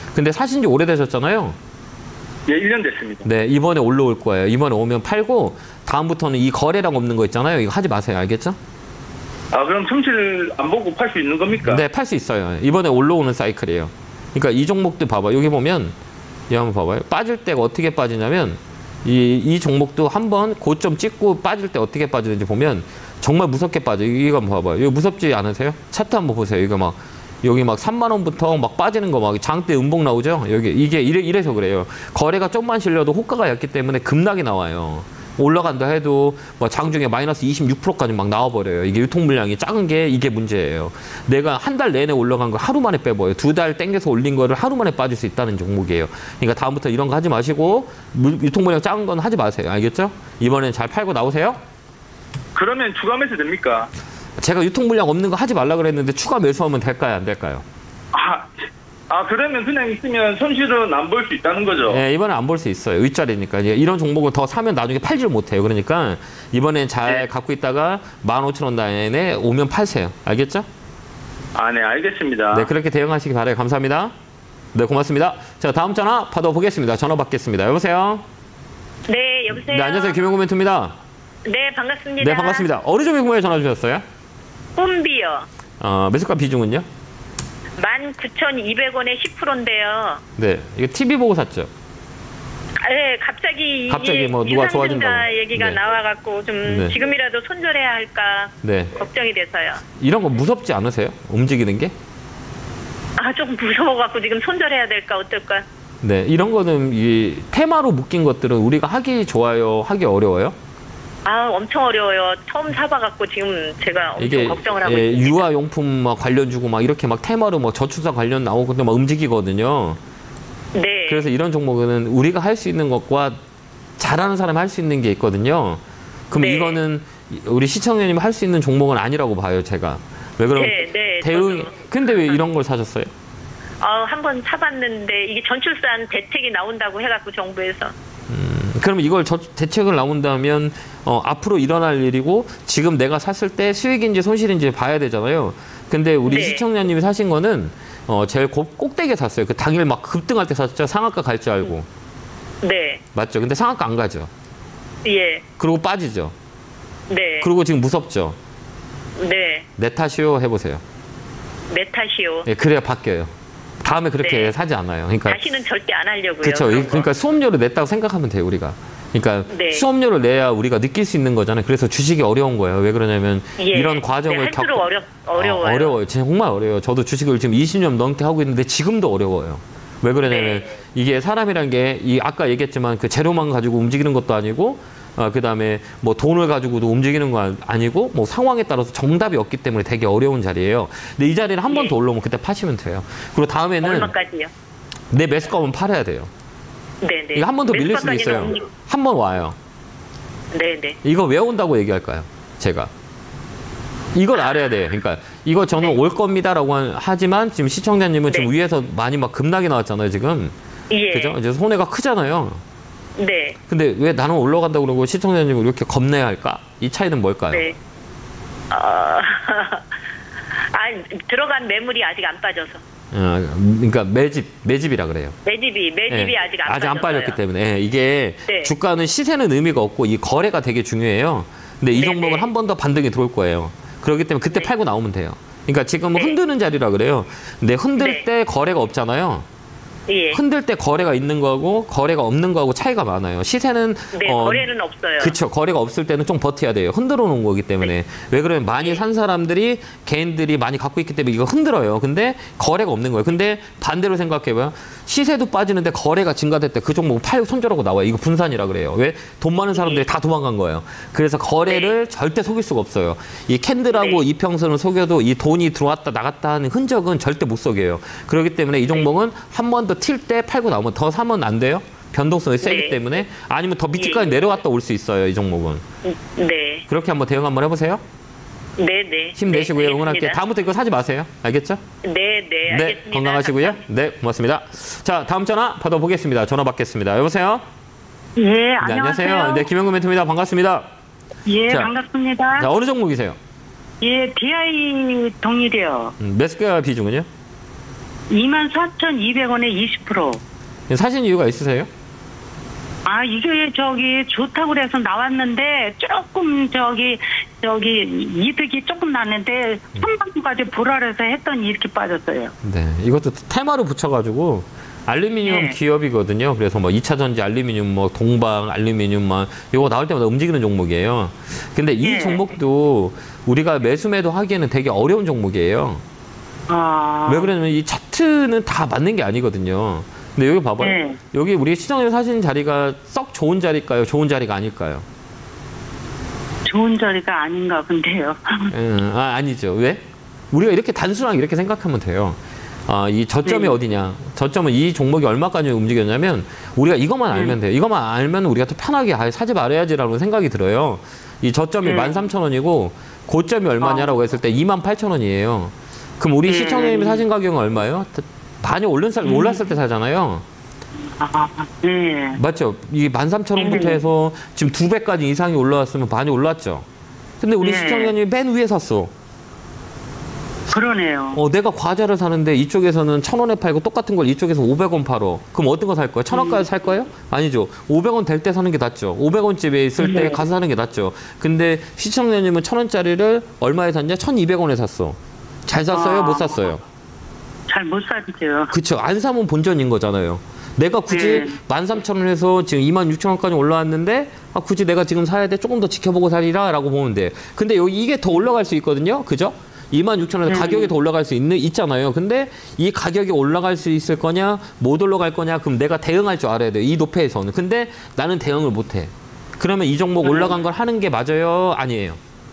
근데 사신 지 오래되셨잖아요. 예, 일 년 됐습니다. 네, 이번에 올라올 거예요. 이번에 오면 팔고 다음부터는 이 거래량 없는 거 있잖아요. 이거 하지 마세요. 알겠죠? 아, 그럼 손실 안 보고 팔 수 있는 겁니까? 네, 팔 수 있어요. 이번에 올라오는 사이클이에요. 그러니까 이 종목도 봐봐. 여기 보면 이 한번 봐봐요. 빠질 때가 어떻게 빠지냐면 이, 이 종목도 한번 고점 찍고 빠질 때 어떻게 빠지는지 보면 정말 무섭게 빠져. 이거 한번 봐봐요. 이거 무섭지 않으세요? 차트 한번 보세요. 이거 막 여기 막 삼만 원부터 막 빠지는 거 막 장대 음봉 나오죠? 여기 이게 이래, 이래서 그래요. 거래가 좀만 실려도 호가가 얇기 때문에 급락이 나와요. 올라간다 해도 뭐 장중에 마이너스 이십육 퍼센트까지 막 나와버려요. 이게 유통 물량이 작은 게 이게 문제예요. 내가 한 달 내내 올라간 거 하루 만에 빼버려요. 두 달 땡겨서 올린 거를 하루 만에 빠질 수 있다는 종목이에요. 그러니까 다음부터 이런 거 하지 마시고 유통 물량 작은 건 하지 마세요. 알겠죠? 이번엔 잘 팔고 나오세요. 그러면 추가 매수 됩니까? 제가 유통 물량 없는 거 하지 말라 그랬는데 추가 매수하면 될까요? 안 될까요? 아, 아 그러면 그냥 있으면 손실은 안 볼 수 있다는 거죠? 네, 이번에 안 볼 수 있어요. 윗자리니까. 이런 종목을 더 사면 나중에 팔질 못해요. 그러니까 이번엔 잘 네. 갖고 있다가 만 오천 원 라인에 오면 팔세요. 알겠죠? 아, 네, 알겠습니다. 네, 그렇게 대응하시기 바라요. 감사합니다. 네, 고맙습니다. 자, 다음 전화 받아보겠습니다. 전화 받겠습니다. 여보세요? 네, 여보세요. 네, 안녕하세요. 김영구 멘토입니다. 네, 반갑습니다. 네, 반갑습니다. 어느 종목에 전화 주셨어요? 홈비요. 어, 매수가 비중은요? 만 구천이백 원에 십 퍼센트인데요. 네, 이거 티비 보고 샀죠? 네, 갑자기 갑자기 이게 뭐 누가 유상증자 좋아진다고. 얘기가 네. 나와갖고 좀 네. 지금이라도 손절해야 할까 네. 걱정이 돼서요. 이런 거 무섭지 않으세요? 움직이는 게? 아, 조금 무서워갖고 지금 손절해야 될까 어떨까? 네, 이런 거는 이 테마로 묶인 것들은 우리가 하기 좋아요, 하기 어려워요? 아, 엄청 어려워요. 처음 사봐갖고 지금 제가 엄청 이게 걱정을 하고 예, 있습니다. 유아용품 막 관련 주고 막 이렇게 막 테마로 뭐 저축사 관련 나오고 근데 막 움직이거든요. 네. 그래서 이런 종목은 우리가 할 수 있는 것과 잘하는 사람이 할 수 있는 게 있거든요. 그럼 네. 이거는 우리 시청자님이 할 수 있는 종목은 아니라고 봐요, 제가. 왜 그러면 네, 네, 대응 저도. 근데 왜 이런 걸 사셨어요? 어, 한번 사봤는데 이게 전출산 대책이 나온다고 해갖고 정부에서. 그럼 이걸 저, 대책을 나온다면 어, 앞으로 일어날 일이고 지금 내가 샀을 때 수익인지 손실인지 봐야 되잖아요. 근데 우리 네. 시청자님이 사신 거는 어, 제일 곱, 꼭대기에 샀어요. 그 당일 막 급등할 때 샀죠. 상한가 갈 줄 알고. 네. 맞죠? 근데 상한가 안 가죠. 예. 그리고 빠지죠. 네. 그리고 지금 무섭죠. 네. 내 탓이요 해보세요. 내 탓이요. 예, 그래야 바뀌어요. 다음에 그렇게 네. 사지 않아요. 그러니까 다시는 절대 안 하려고요. 그렇죠. 그런 거. 그러니까 수업료를 냈다고 생각하면 돼요, 우리가. 그러니까 네. 수업료를 내야 우리가 느낄 수 있는 거잖아요. 그래서 주식이 어려운 거예요. 왜 그러냐면 예. 이런 과정을 네, 할수록 어려, 어려워요. 어, 어려워요. 정말 어려워요. 저도 주식을 지금 이십 년 넘게 하고 있는데 지금도 어려워요. 왜 그러냐면 네. 이게 사람이란 게 이 아까 얘기했지만 그 재료만 가지고 움직이는 것도 아니고 어, 그다음에 뭐 돈을 가지고도 움직이는 거 아니고 뭐 상황에 따라서 정답이 없기 때문에 되게 어려운 자리예요. 근데 이 자리를 한 번 더 예. 올라오면 그때 파시면 돼요. 그리고 다음에는 얼마까지요? 내 매수가면 팔아야 돼요. 네네. 이거 한 번 더 밀릴 수도 있어요. 한 번 와요. 네네. 이거 왜 온다고 얘기할까요? 제가. 이걸 알아야 돼요. 그러니까 이거 저는 네. 올 겁니다라고 하지만 지금 시청자님은 지금 네. 위에서 많이 막 급락이 나왔잖아요, 지금. 예. 그죠? 이제 손해가 크잖아요. 네. 근데 왜 나는 올라간다고 그러고 시청자님은 이렇게 겁내야 할까? 이 차이는 뭘까요? 네. 어... 아, 들어간 매물이 아직 안 빠져서. 어, 그러니까 매집, 매집이라 그래요. 매집이, 매집이 예, 아직 안 아직 안 빠졌어요. 빠졌기 때문에 예, 이게 네. 주가는 시세는 의미가 없고 이 거래가 되게 중요해요. 근데 이 네, 종목은 네. 한 번 더 반등이 들어올 거예요. 그렇기 때문에 그때 네. 팔고 나오면 돼요. 그러니까 지금 네. 흔드는 자리라 그래요. 근데 흔들 네. 때 거래가 없잖아요. 예. 흔들 때 거래가 있는 거하고 거래가 없는 거하고 차이가 많아요. 시세는 네, 거래는 없어요. 그렇죠. 거래가 없을 때는 좀 버텨야 돼요. 흔들어 놓은 거기 때문에. 왜 그러면 많이 네. 산 사람들이 개인들이 많이 갖고 있기 때문에 이거 흔들어요. 근데 거래가 없는 거예요. 근데 반대로 생각해봐요. 시세도 빠지는데 거래가 증가될 때 그 종목 팔고 손절하고 나와요. 이거 분산이라 그래요. 왜? 돈 많은 사람들이 다 도망간 거예요. 그래서 거래를 절대 속일 수가 없어요. 이 캔들하고 네. 이평선을 속여도 이 돈이 들어왔다 나갔다 하는 흔적은 절대 못 속여요. 그렇기 때문에 이 종목은 한 번 더 튈 때 팔고 나오면 더 사면 안 돼요. 변동성이 세기 네. 때문에. 아니면 더 밑에까지 예. 내려왔다 올 수 있어요. 이 종목은. 네. 그렇게 한번 대응 한번 해보세요. 네네. 힘내시고요. 네, 응원할게요. 알겠습니다. 다음부터 이거 사지 마세요. 알겠죠? 네네. 네, 알겠습니다. 건강하시고요. 네, 고맙습니다. 자, 다음 전화 받아보겠습니다. 전화 받겠습니다. 여보세요? 예, 네, 안녕하세요. 네, 김영구 멘토입니다. 반갑습니다. 예, 자, 반갑습니다. 자, 어느 종목이세요? 예, 디아이 동일이요. 음, 매수가 비중은요? 이만 사천이백 원에 이십 퍼센트. 사신 이유가 있으세요? 아, 이게 저기 좋다고 그래서 나왔는데 조금 저기 저기 이득이 조금 났는데 삼만까지 불알아서 했더니 이렇게 빠졌어요. 네, 이것도 테마로 붙여가지고 알루미늄 네. 기업이거든요. 그래서 뭐 이차 전지 알루미늄, 뭐 동방 알루미늄, 막 이거 나올 때마다 움직이는 종목이에요. 근데 이 네. 종목도 우리가 매수 매도 하기에는 되게 어려운 종목이에요. 아. 왜 그러냐면 이 차트는 다 맞는 게 아니거든요. 근데 여기 봐봐요. 네. 여기 우리 시장에서 사시는 자리가 썩 좋은 자리일까요? 좋은 자리가 아닐까요? 좋은 자리가 아닌가 본데요. 음, 아, 아니죠. 왜? 우리가 이렇게 단순하게 이렇게 생각하면 돼요. 아, 이 저점이 네. 어디냐? 저점은 이 종목이 얼마까지 움직였냐면 우리가 이것만 알면 돼요. 이것만 알면 우리가 더 편하게 아, 사지 말아야지라는 생각이 들어요. 이 저점이 네. 만 삼천 원이고 고점이 얼마냐라고 했을 때 이만 팔천 원이에요. 그럼 우리 네. 시청자님이 사신 가격은 얼마예요? 많이 올른 살, 올랐을 때 사잖아요. 아, 네. 맞죠? 이 만 삼천 원부터 네. 해서 지금 두 배까지 이상이 올라왔으면 많이 올랐죠. 근데 우리 네. 시청자님이 맨 위에 샀어. 그러네요. 어, 내가 과자를 사는데 이쪽에서는 천 원에 팔고 똑같은 걸 이쪽에서 오백 원 팔어. 그럼 어떤 거 살 거야? 천 원까지 살 거예요? 아니죠. 오백 원 될 때 사는 게 낫죠. 오백 원집에 있을 때 네. 가서 사는 게 낫죠. 근데 시청자님은 천 원짜리를 얼마에 샀냐? 천이백 원에 샀어. 잘 샀어요? 아. 못 샀어요? 잘 못 샀죠. 그쵸. 안 사면 본전인 거잖아요. 내가 굳이 네. 만 삼천 원에서 지금 이만 육천 원까지 올라왔는데 아, 굳이 내가 지금 사야 돼? 조금 더 지켜보고 살리라 라고 보면 돼. 근데 여기 이게 더 올라갈 수 있거든요. 그죠? 이만 육천 원에서 네. 가격이 더 올라갈 수 있는, 있잖아요. 근데 이 가격이 올라갈 수 있을 거냐, 못 올라갈 거냐, 그럼 내가 대응할 줄 알아야 돼요. 이 높이에서는. 근데 나는 대응을 못 해. 그러면 이 종목 올라간 걸 하는 게 맞아요? 아니에요?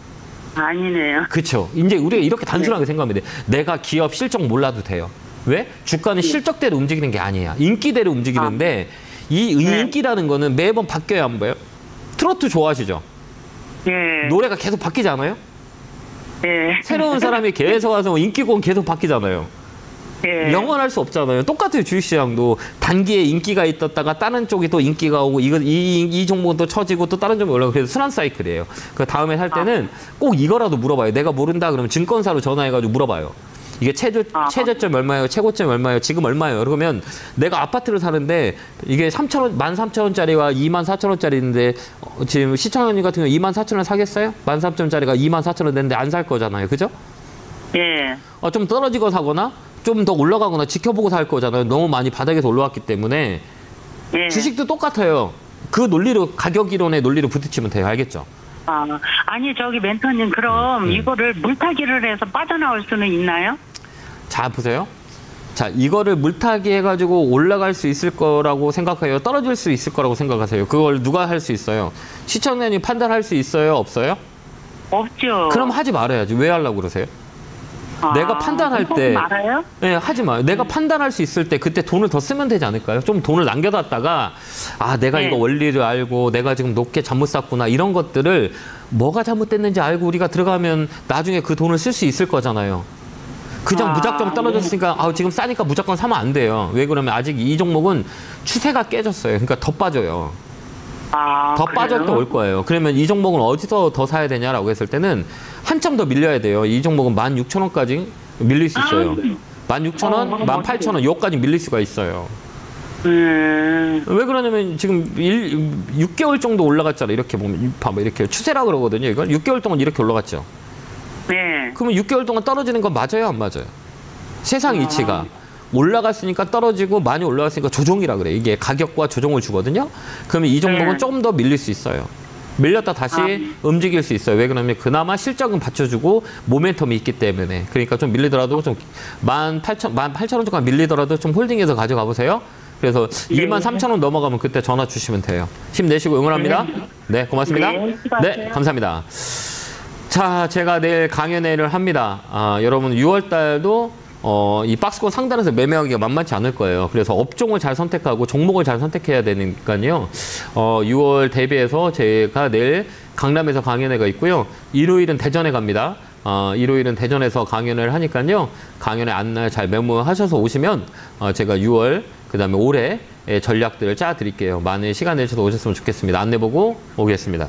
아니네요. 그쵸. 이제 우리가 이렇게 단순하게 생각하면 돼. 내가 기업 실적 몰라도 돼요. 왜? 주가는 실적대로 움직이는 게 아니야. 인기대로 움직이는데 이 네. 인기라는 거는 매번 바뀌어야 안 봐요. 트로트 좋아하시죠? 예. 노래가 계속 바뀌지 않아요? 예. 새로운 사람이 계속 와서 인기곡은 계속 바뀌잖아요. 예. 영원할 수 없잖아요. 똑같아요. 주식시장도 단기에 인기가 있었다가 다른 쪽이 또 인기가 오고 이거 이, 이 종목은 또 처지고 또 다른 종목이 올라가고 그래서 순환 사이클이에요. 그 다음에 살 때는 꼭 이거라도 물어봐요. 내가 모른다 그러면 증권사로 전화해가지고 물어봐요. 이게 최저, 아. 최저점 얼마예요? 최고점 얼마예요? 지금 얼마예요? 그러면 내가 아파트를 사는데 이게 삼천 원, 만 삼천 원짜리와 이만 사천 원짜리인데 어, 지금 시청자님 같은 경우 이만 사천 원 사겠어요? 만 삼천 원짜리가 이만 사천 원 됐는데 안 살 거잖아요. 그죠? 예. 어, 좀 떨어지고 사거나 좀 더 올라가거나 지켜보고 살 거잖아요. 너무 많이 바닥에서 올라왔기 때문에. 예. 주식도 똑같아요. 그 논리로, 가격 이론의 논리로 부딪히면 돼요. 알겠죠? 아, 아니 저기 멘토님 그럼 음. 이거를 물타기를 해서 빠져나올 수는 있나요? 자, 보세요. 자, 이거를 물타기 해가지고 올라갈 수 있을 거라고 생각해요? 떨어질 수 있을 거라고 생각하세요? 그걸 누가 할 수 있어요? 시청자님 판단할 수 있어요? 없어요? 없죠. 그럼 하지 말아야지. 왜 하려고 그러세요? 아, 내가 판단할 때 말아요? 네, 하지 마요. 내가 판단할 수 있을 때 그때 돈을 더 쓰면 되지 않을까요? 좀 돈을 남겨놨다가 아 내가 네. 이거 원리를 알고 내가 지금 높게 잘못 샀구나 이런 것들을 뭐가 잘못됐는지 알고 우리가 들어가면 나중에 그 돈을 쓸 수 있을 거잖아요. 그냥 아, 무작정 떨어졌으니까 아, 지금 싸니까 무조건 사면 안 돼요. 왜 그러면 아직 이 종목은 추세가 깨졌어요. 그러니까 더 빠져요. 아, 더 그래요? 빠졌다 올 거예요. 그러면 이 종목은 어디서 더 사야 되냐라고 했을 때는 한참 더 밀려야 돼요. 이 종목은 만 육천 원까지 밀릴 수 있어요. 만 육천 원, 만 팔천 원 요까지 밀릴 수가 있어요. 음. 왜 그러냐면 지금 일, 육 개월 정도 올라갔잖아. 이렇게 보면 봐봐 이렇게 추세라 그러거든요. 이걸 육 개월 동안 이렇게 올라갔죠. 네. 그러면 육 개월 동안 떨어지는 건 맞아요, 안 맞아요? 세상 이치가 올라갔으니까 떨어지고 많이 올라갔으니까 조정이라 그래. 이게 가격과 조정을 주거든요. 그러면 이 종목은 네. 조금 더 밀릴 수 있어요. 밀렸다 다시 아. 움직일 수 있어요. 왜 그러냐면 그나마 실적은 받쳐주고 모멘텀이 있기 때문에. 그러니까 좀 밀리더라도 좀 만 팔천, 만 팔천 원 정도 밀리더라도 좀 홀딩해서 가져가 보세요. 그래서 네. 이만 삼천 원 넘어가면 그때 전화 주시면 돼요. 힘내시고 응원합니다. 네, 고맙습니다. 네, 수고하세요. 네, 감사합니다. 자, 제가 내일 강연회를 합니다. 아, 여러분 유월 달도 어, 이 박스권 상단에서 매매하기가 만만치 않을 거예요. 그래서 업종을 잘 선택하고 종목을 잘 선택해야 되니까요. 어, 유월 대비해서 제가 내일 강남에서 강연회가 있고요. 일요일은 대전에 갑니다. 어, 일요일은 대전에서 강연을 하니까요. 강연회 안날 잘 메모하셔서 오시면 어, 제가 유월 그다음에 올해 전략들을 짜 드릴게요. 많은 시간 내셔서 오셨으면 좋겠습니다. 안내 보고 오겠습니다.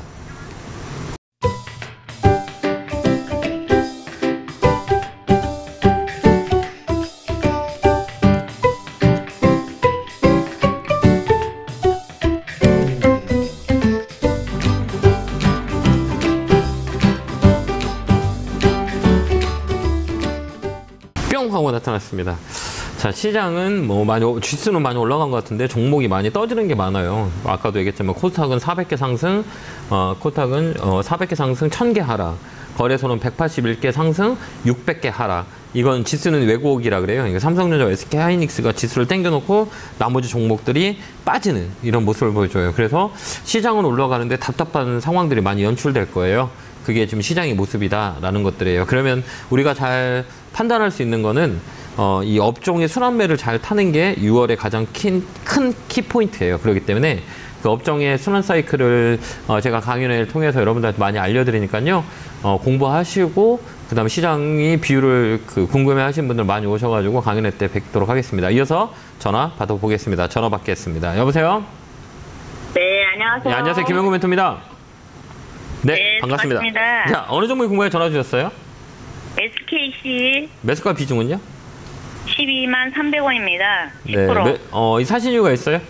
하고 나타났습니다. 자, 시장은 뭐 많이, 지수는 많이 올라간 것 같은데 종목이 많이 떠지는 게 많아요. 아까도 얘기했지만 코스닥은 사백 개 상승, 어, 코스닥은 어, 사백 개 상승, 천 개 하락. 거래소는 백팔십일 개 상승, 육백 개 하락. 이건 지수는 왜곡이라 그래요. 그러니까 삼성전자, 에스케이하이닉스가 지수를 땡겨놓고 나머지 종목들이 빠지는 이런 모습을 보여줘요. 그래서 시장은 올라가는데 답답한 상황들이 많이 연출될 거예요. 그게 지금 시장의 모습이다라는 것들이에요. 그러면 우리가 잘 판단할 수 있는 거는 어, 이 업종의 순환매를 잘 타는 게 유월의 가장 큰, 큰 키포인트예요. 그렇기 때문에 그 업종의 순환 사이클을 어, 제가 강연회를 통해서 여러분들한테 많이 알려드리니까요. 어, 공부하시고 그다음에 시장이 비율을 그 궁금해하시는 분들 많이 오셔가지고 강연회 때 뵙도록 하겠습니다. 이어서 전화 받아보겠습니다. 전화 받겠습니다. 여보세요? 네, 안녕하세요. 네, 안녕하세요. 김영구 멘토입니다. 네, 네, 반갑습니다. 반갑습니다. 자, 어느 종목이 궁금해 전화 주셨어요? 에스케이씨 매수가 비중은요? 십이만 삼백 원입니다. 십 네, 퍼센트. 매, 어, 이 사신 이유가 있어요?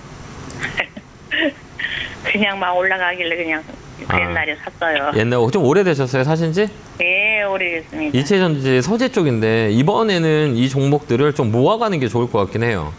그냥 막 올라가길래 그냥 그 아. 옛날에 샀어요. 옛날 좀 오래되셨어요, 사신지? 네, 오래됐습니다. 이체전지 서재 쪽인데 이번에는 이 종목들을 좀 모아가는 게 좋을 것 같긴 해요.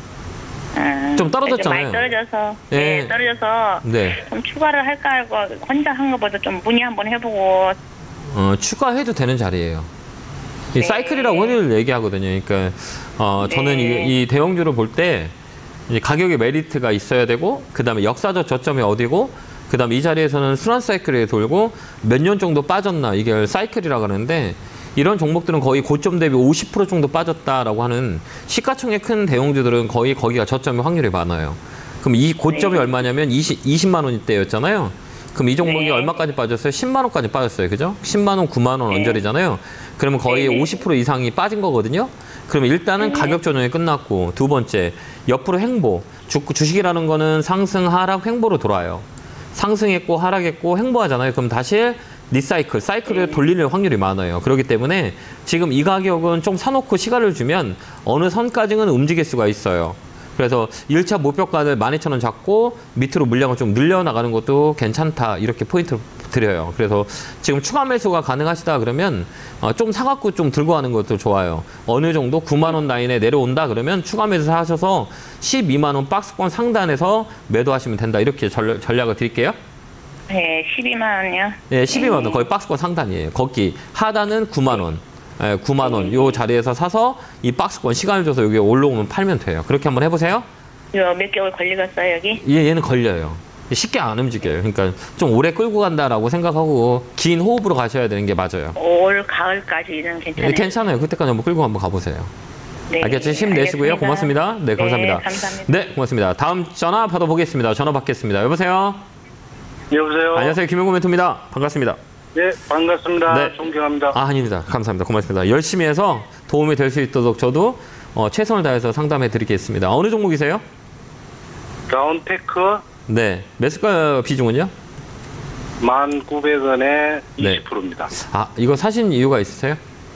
아, 좀 떨어졌잖아요. 좀 많이 떨어져서. 네. 네, 떨어져서 네. 좀 추가를 할까 하고 혼자 한 것보다 좀 문의 한번 해보고. 어, 추가해도 되는 자리예요. 이 네. 사이클이라고 흔히 얘기하거든요. 그러니까 어, 저는 네. 이, 이 대형주를 볼 때 가격의 메리트가 있어야 되고 그 다음에 역사적 저점이 어디고 그 다음에 이 자리에서는 순환 사이클에 돌고 몇 년 정도 빠졌나 이게 사이클이라고 하는데 이런 종목들은 거의 고점 대비 오십 퍼센트 정도 빠졌다라고 하는 시가총액 큰 대형주들은 거의 거기가 저점의 확률이 많아요. 그럼 이 고점이 네. 얼마냐면 이십, 이십만 원대였잖아요. 그럼 이 종목이 네. 얼마까지 빠졌어요? 십만 원까지 빠졌어요. 그죠? 십만 원, 구만 원 네. 언저리잖아요. 그러면 거의 네. 오십 퍼센트 이상이 빠진 거거든요. 그러면 일단은 네. 가격 조정이 끝났고 두 번째, 옆으로 횡보. 주, 주식이라는 거는 상승, 하락, 횡보로 돌아요. 상승했고 하락했고 횡보하잖아요. 그럼 다시 리사이클, 사이클을 네. 돌릴 확률이 많아요. 그렇기 때문에 지금 이 가격은 좀 사놓고 시간을 주면 어느 선까지는 움직일 수가 있어요. 그래서 일 차 목표가를 만 이천 원 잡고 밑으로 물량을 좀 늘려나가는 것도 괜찮다. 이렇게 포인트를 드려요. 그래서 지금 추가 매수가 가능하시다 그러면 어, 좀 사갖고 좀 들고 가는 것도 좋아요. 어느 정도 구만 원 라인에 내려온다 그러면 추가 매수 하셔서 십이만 원 박스권 상단에서 매도하시면 된다. 이렇게 전, 전략을 드릴게요. 네, 십이만 원이요. 네, 십이만 원 거의 박스권 상단이에요. 거기 하단은 구만 원. 네, 구만 원. 요 자리에서 사서 이 박스권 시간을 줘서 여기 올라오면 팔면 돼요. 그렇게 한번 해보세요. 이거 몇 개월 걸리겠어요, 여기? 얘, 얘는 걸려요. 쉽게 안 움직여요. 그러니까 좀 오래 끌고 간다라고 생각하고 긴 호흡으로 가셔야 되는 게 맞아요. 올 가을까지는 괜찮아요. 네, 괜찮아요. 그때까지 한번 끌고 한번 가보세요. 네, 알겠죠? 힘내시고요. 알겠습니다. 고맙습니다. 네, 감사합니다. 네, 감사합니다. 네, 고맙습니다. 다음 전화 받아보겠습니다. 전화 받겠습니다. 여보세요? 여보세요. 안녕하세요. 김영구 멘토입니다. 반갑습니다. 네, 반갑습니다. 네. 존경합니다. 아, 아닙니다. 감사합니다. 고맙습니다. 열심히 해서 도움이 될 수 있도록 저도 어, 최선을 다해서 상담해 드리겠습니다. 어느 종목이세요? 라운테크 네. 매수가 비중은요? 만 구백 원에 네. 이십 퍼센트입니다. 아, 이거 사신 이유가 있으세요?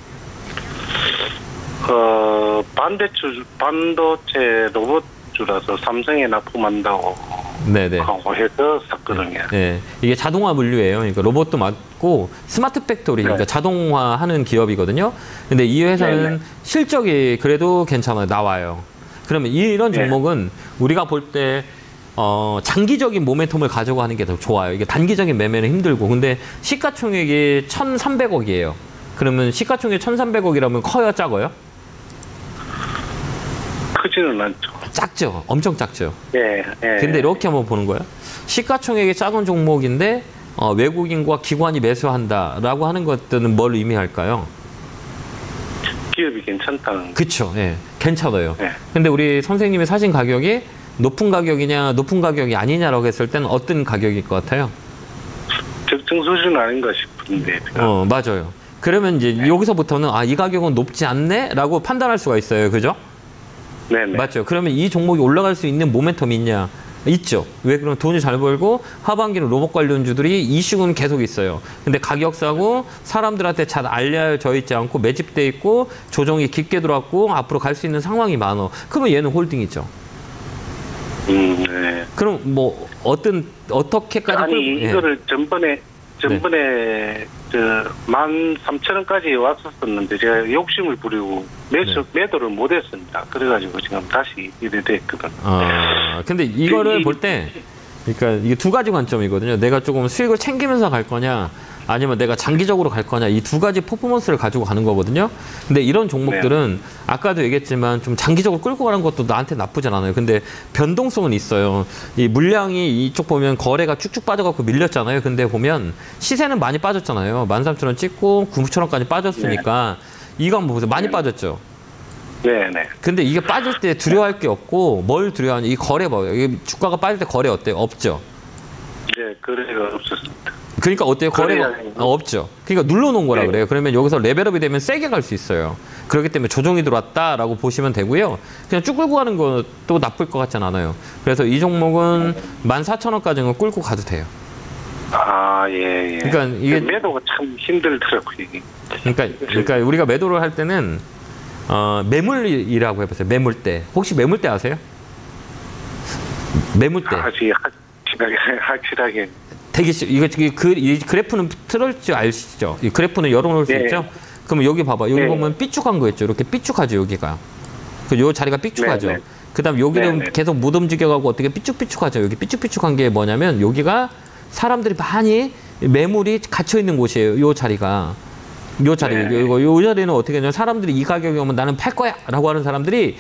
어, 반대주, 반도체 로봇주라서 삼성에 납품한다고 네네. 하고 해서 샀거든요. 네. 이게 자동화 물류예요. 그러니까 로봇도 맞고 스마트 팩토리, 그러니까 네. 자동화하는 기업이거든요. 근데 이 회사는 네네. 실적이 그래도 괜찮아요. 나와요. 그러면 이런 네. 종목은 우리가 볼 때 어, 장기적인 모멘텀을 가지고 하는 게 더 좋아요. 이게 단기적인 매매는 힘들고. 근데 시가총액이 천삼백억이에요. 그러면 시가총액 천삼백억이라면 커요, 작아요? 크지는 않죠. 작죠. 엄청 작죠. 예, 예. 근데 이렇게 한번 보는 거예요. 시가총액이 작은 종목인데 어, 외국인과 기관이 매수한다라고 하는 것들은 뭘 의미할까요? 기업이 괜찮다는. 그쵸. 예. 괜찮아요. 네. 근데 우리 선생님이 사신 가격이 높은 가격이냐 높은 가격이 아니냐라고 했을 때는 어떤 가격일 것 같아요? 적정 수준 아닌가 싶은데. 제가. 어, 맞아요. 그러면 이제 네. 여기서부터는 아, 이 가격은 높지 않네? 라고 판단할 수가 있어요. 그죠? 네네. 맞죠. 그러면 이 종목이 올라갈 수 있는 모멘텀이 있냐? 있죠. 왜? 그럼 돈이 잘 벌고 하반기는 로봇 관련주들이 이슈는 계속 있어요. 근데 가격 싸고 사람들한테 잘 알려져 있지 않고 매집돼 있고 조정이 깊게 들어왔고 앞으로 갈 수 있는 상황이 많어. 그러면 얘는 홀딩이죠. 음, 네. 그럼 뭐 어떤 어떻게까지 아니 끌고- 예. 이거를 전번에 전번에 저 만 삼천 원까지 왔었었는데 제가 욕심을 부리고 매수 네. 매도를 못했습니다. 그래가지고 지금 다시 이래 됐거든. 아, 근데 이거를 이- 볼 때, 그러니까 이게 두 가지 관점이거든요. 내가 조금 수익을 챙기면서 갈 거냐, 아니면 내가 장기적으로 갈 거냐, 이 두 가지 퍼포먼스를 가지고 가는 거거든요. 근데 이런 종목들은 아까도 얘기했지만 좀 장기적으로 끌고 가는 것도 나한테 나쁘진 않아요. 근데 변동성은 있어요. 이 물량이 이쪽 보면 거래가 쭉쭉 빠져갖고 밀렸잖아요. 근데 보면 시세는 많이 빠졌잖아요. 만 삼천 원 찍고 구천 원까지 빠졌으니까 이거 한번 보세요. 많이 빠졌죠. 네네. 근데 이게 빠질 때 두려워할 게 없고 뭘 두려워하냐. 이 거래 봐요. 이게 주가가 빠질 때 거래 어때요? 없죠. 네, 거래가 없었습니다. 그러니까 어때요? 거래가 거래가 어, 없죠. 그러니까 눌러놓은 거라 네. 그래요. 그러면 여기서 레벨업이 되면 세게 갈 수 있어요. 그렇기 때문에 조정이 들어왔다라고 보시면 되고요. 그냥 쭉 끌고 가는 것도 나쁠 것 같진 않아요. 그래서 이 종목은 만 사천 원까지는 끌고 가도 돼요. 아, 예, 예. 그러니까 이게- 매도가 참 힘들더라고요, 이게. 그러니까, 그러니까 우리가 매도를 할 때는 어, 매물이라고 해보세요. 매물대. 혹시 매물대 아세요? 매물대. 아직 확실하게, 확실하게. 되게 쉬- 이거 이 그, 이 그래프는 틀을 줄 아시죠? 이 그래프는 열어놓을 수 네. 있죠? 그러면 여기 봐봐. 여기 네. 보면 삐쭉한 거 있죠? 이렇게 삐쭉하죠, 여기가. 그 요 자리가 삐쭉하죠. 네, 네. 그다음 여기는 네, 네. 계속 못 움직여가고 어떻게 삐쭉삐쭉하죠. 여기 삐쭉삐쭉한 게 뭐냐면 여기가 사람들이 많이 매물이 갇혀 있는 곳이에요. 요 자리가. 요 자리, 네. 요, 요 자리는 어떻게 되냐면 사람들이 이 가격이 오면 나는 팔 거야! 라고 하는 사람들이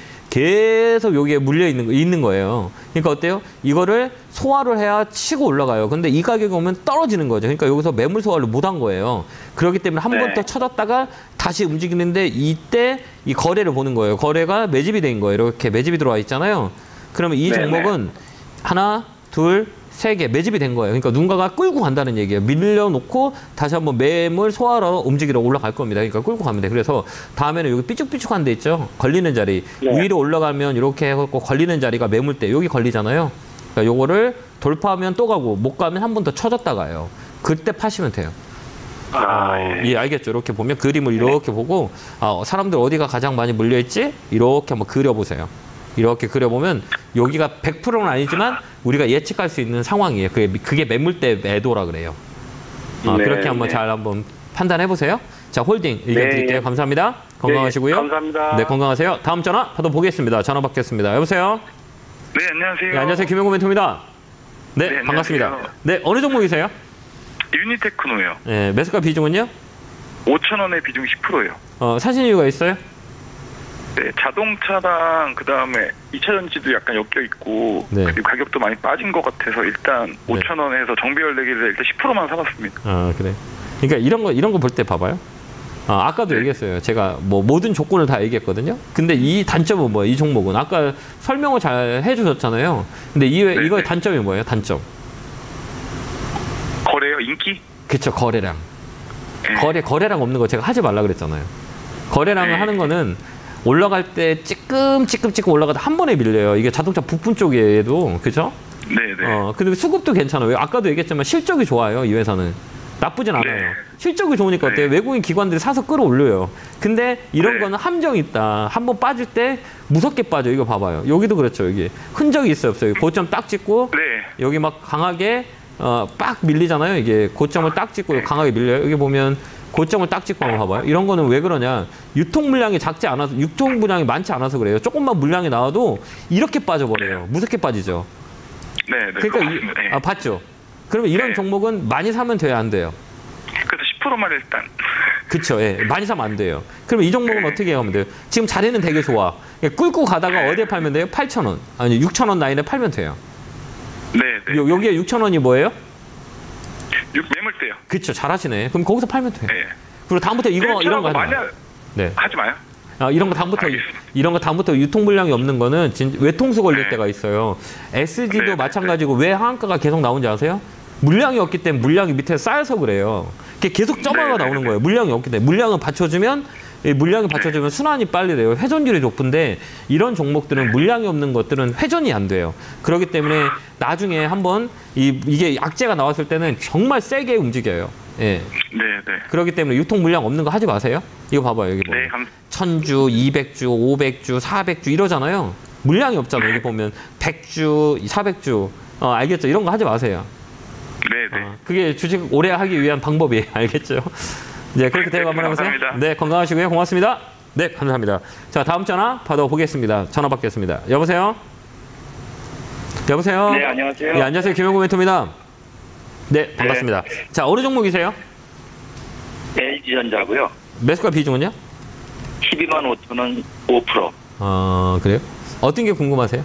계속 여기에 물려 있는, 거- 있는 거예요. 그러니까 어때요? 이거를 소화를 해야 치고 올라가요. 근데 이 가격이 오면 떨어지는 거죠. 그러니까 여기서 매물 소화를 못 한 거예요. 그렇기 때문에 한 번 네. 더 쳐졌다가 다시 움직이는데 이때 이 거래를 보는 거예요. 거래가 매집이 된 거예요. 이렇게 매집이 들어와 있잖아요. 그러면 이 네, 종목은 하나, 둘, 세 개 매집이 된 거예요. 그러니까 누군가가 끌고 간다는 얘기예요. 밀려놓고 다시 한번 매물 소화하러 움직이러 올라갈 겁니다. 그러니까 끌고 가면 돼. 그래서 다음에는 여기 삐쭉삐쭉한 데 있죠. 걸리는 자리. 네. 위로 올라가면 이렇게 해갖고 걸리는 자리가 매물대. 여기 걸리잖아요. 그러니까 요거를 돌파하면 또 가고 못 가면 한 번 더 쳐졌다 가요. 그때 파시면 돼요. 아, 예. 예, 알겠죠. 이렇게 보면 그림을 이렇게 보고 아, 사람들 어디가 가장 많이 물려있지? 이렇게 한번 그려보세요. 이렇게 그려보면 여기가 백 퍼센트는 아니지만 우리가 예측할 수 있는 상황이에요. 그게, 그게 매물대 매도라 그래요. 아, 네, 그렇게 한번 네. 잘 한번 판단해 보세요. 자, 홀딩 의견 네. 드릴게요. 감사합니다. 건강하시고요. 네, 감사합니다. 네, 건강하세요. 다음 전화 받아보겠습니다. 전화 받겠습니다. 여보세요? 네, 안녕하세요. 네, 안녕하세요. 김영구 멘토입니다. 네, 네, 반갑습니다. 안녕하세요. 네, 어느 종목이세요? 유니테크노요. 네, 매수가 비중은요? 오천 원의 비중 십 퍼센트예요. 어, 사신 이유가 있어요? 네, 자동차랑 그다음에 이 차 전지도 약간 엮여 있고 네. 그리고 가격도 많이 빠진 것 같아서 일단 오천 원에서 정비열 내기를 일단 십 퍼센트만 사봤습니다. 아, 그래. 그러니까 이런 거 이런 거 볼 때 봐봐요. 아, 아까도 얘기했어요. 제가 뭐 모든 조건을 다 얘기했거든요. 근데 이 단점은 뭐예요? 이 종목은 아까 설명을 잘 해주셨잖아요. 근데 이 네, 이거의 네. 단점이 뭐예요? 단점. 거래요, 인기? 그쵸, 거래량. 네. 거래 거래량 없는 거 제가 하지 말라 그랬잖아요. 거래량을 네. 하는 거는 올라갈 때 찌끔 찌끔 찌끔 올라가다 한 번에 밀려요. 이게 자동차 부품 쪽에도 그죠? 네, 네. 어, 근데 수급도 괜찮아요. 아까도 얘기했지만 실적이 좋아요. 이 회사는. 나쁘진 않아요. 네. 실적이 좋으니까 어때요? 네. 외국인 기관들이 사서 끌어올려요. 근데 이런 네. 거는 함정이 있다. 한번 빠질 때 무섭게 빠져. 이거 봐봐요. 여기도 그렇죠. 여기 흔적이 있어요, 없어요? 고점 딱 찍고 네. 여기 막 강하게 어, 빡 밀리잖아요. 이게 고점을 딱 찍고 강하게 밀려요. 여기 보면 고점을 딱 찍고 한번 봐봐요. 이런 거는 왜 그러냐? 유통 물량이 작지 않아서, 유통 물량이 많지 않아서 그래요. 조금만 물량이 나와도 이렇게 빠져버려요. 무섭게 빠지죠. 네, 네. 그러니까 이, 그렇습니다. 네. 아, 봤죠? 그러면 이런 네. 종목은 많이 사면 돼요, 안 돼요? 그래서 십 퍼센트만 일단. 그쵸, 예. 많이 사면 안 돼요. 그러면 이 종목은 어떻게 하면 돼요? 지금 자리는 되게 좋아. 그러니까 끌고 가다가 어디에 팔면 돼요? 팔천 원. 아니, 육천 원 라인에 팔면 돼요. 네, 네. 요, 여기에 육천 원이 뭐예요? 육 매물대요. 그쵸, 잘하시네. 그럼 거기서 팔면 돼요. 네. 그리고 다음부터 이거, 이런 거 하지 마요. 만약 네. 하지 마요. 아, 이런 거 다음부터 알겠습니다. 이런 거 다음부터 유통 물량이 없는 거는 진, 외통수 걸릴 네. 때가 있어요. 에스지도 네, 네, 마찬가지고 왜 하한가가 계속 나온지 아세요? 물량이 없기 때문에 물량이 밑에 쌓여서 그래요. 그게 계속 점화가 네, 네, 나오는 네. 거예요. 물량이 없기 때문에 물량을 받쳐주면 이 물량이 받쳐주면 순환이 빨리 돼요. 회전율이 높은데 이런 종목들은 물량이 없는 것들은 회전이 안 돼요. 그렇기 때문에 나중에 한번 이, 이게 악재가 나왔을 때는 정말 세게 움직여요. 예. 네, 네. 그렇기 때문에 유통 물량 없는 거 하지 마세요. 이거 봐봐요. 여기 보면. 네, 감 천 주, 이백 주, 오백 주, 사백 주 이러잖아요. 물량이 없잖아요. 여기 보면 백 주, 사백 주. 어, 알겠죠? 이런 거 하지 마세요. 네, 네네. 어, 그게 주식 오래 하기 위한 방법이에요. 알겠죠? 네, 그렇게 대화 한번 해보세요. 감사합니다. 네, 건강하시고요. 고맙습니다. 네, 감사합니다. 자, 다음 전화 받아보겠습니다. 전화 받겠습니다. 여보세요? 여보세요? 네, 안녕하세요. 네, 안녕하세요. 김영구 멘토입니다. 네, 반갑습니다. 네. 자, 어느 종목이세요? 엘지전자고요. 매수가 비중은요? 십이만 오천 원 오 퍼센트. 어, 그래요? 어떤 게 궁금하세요?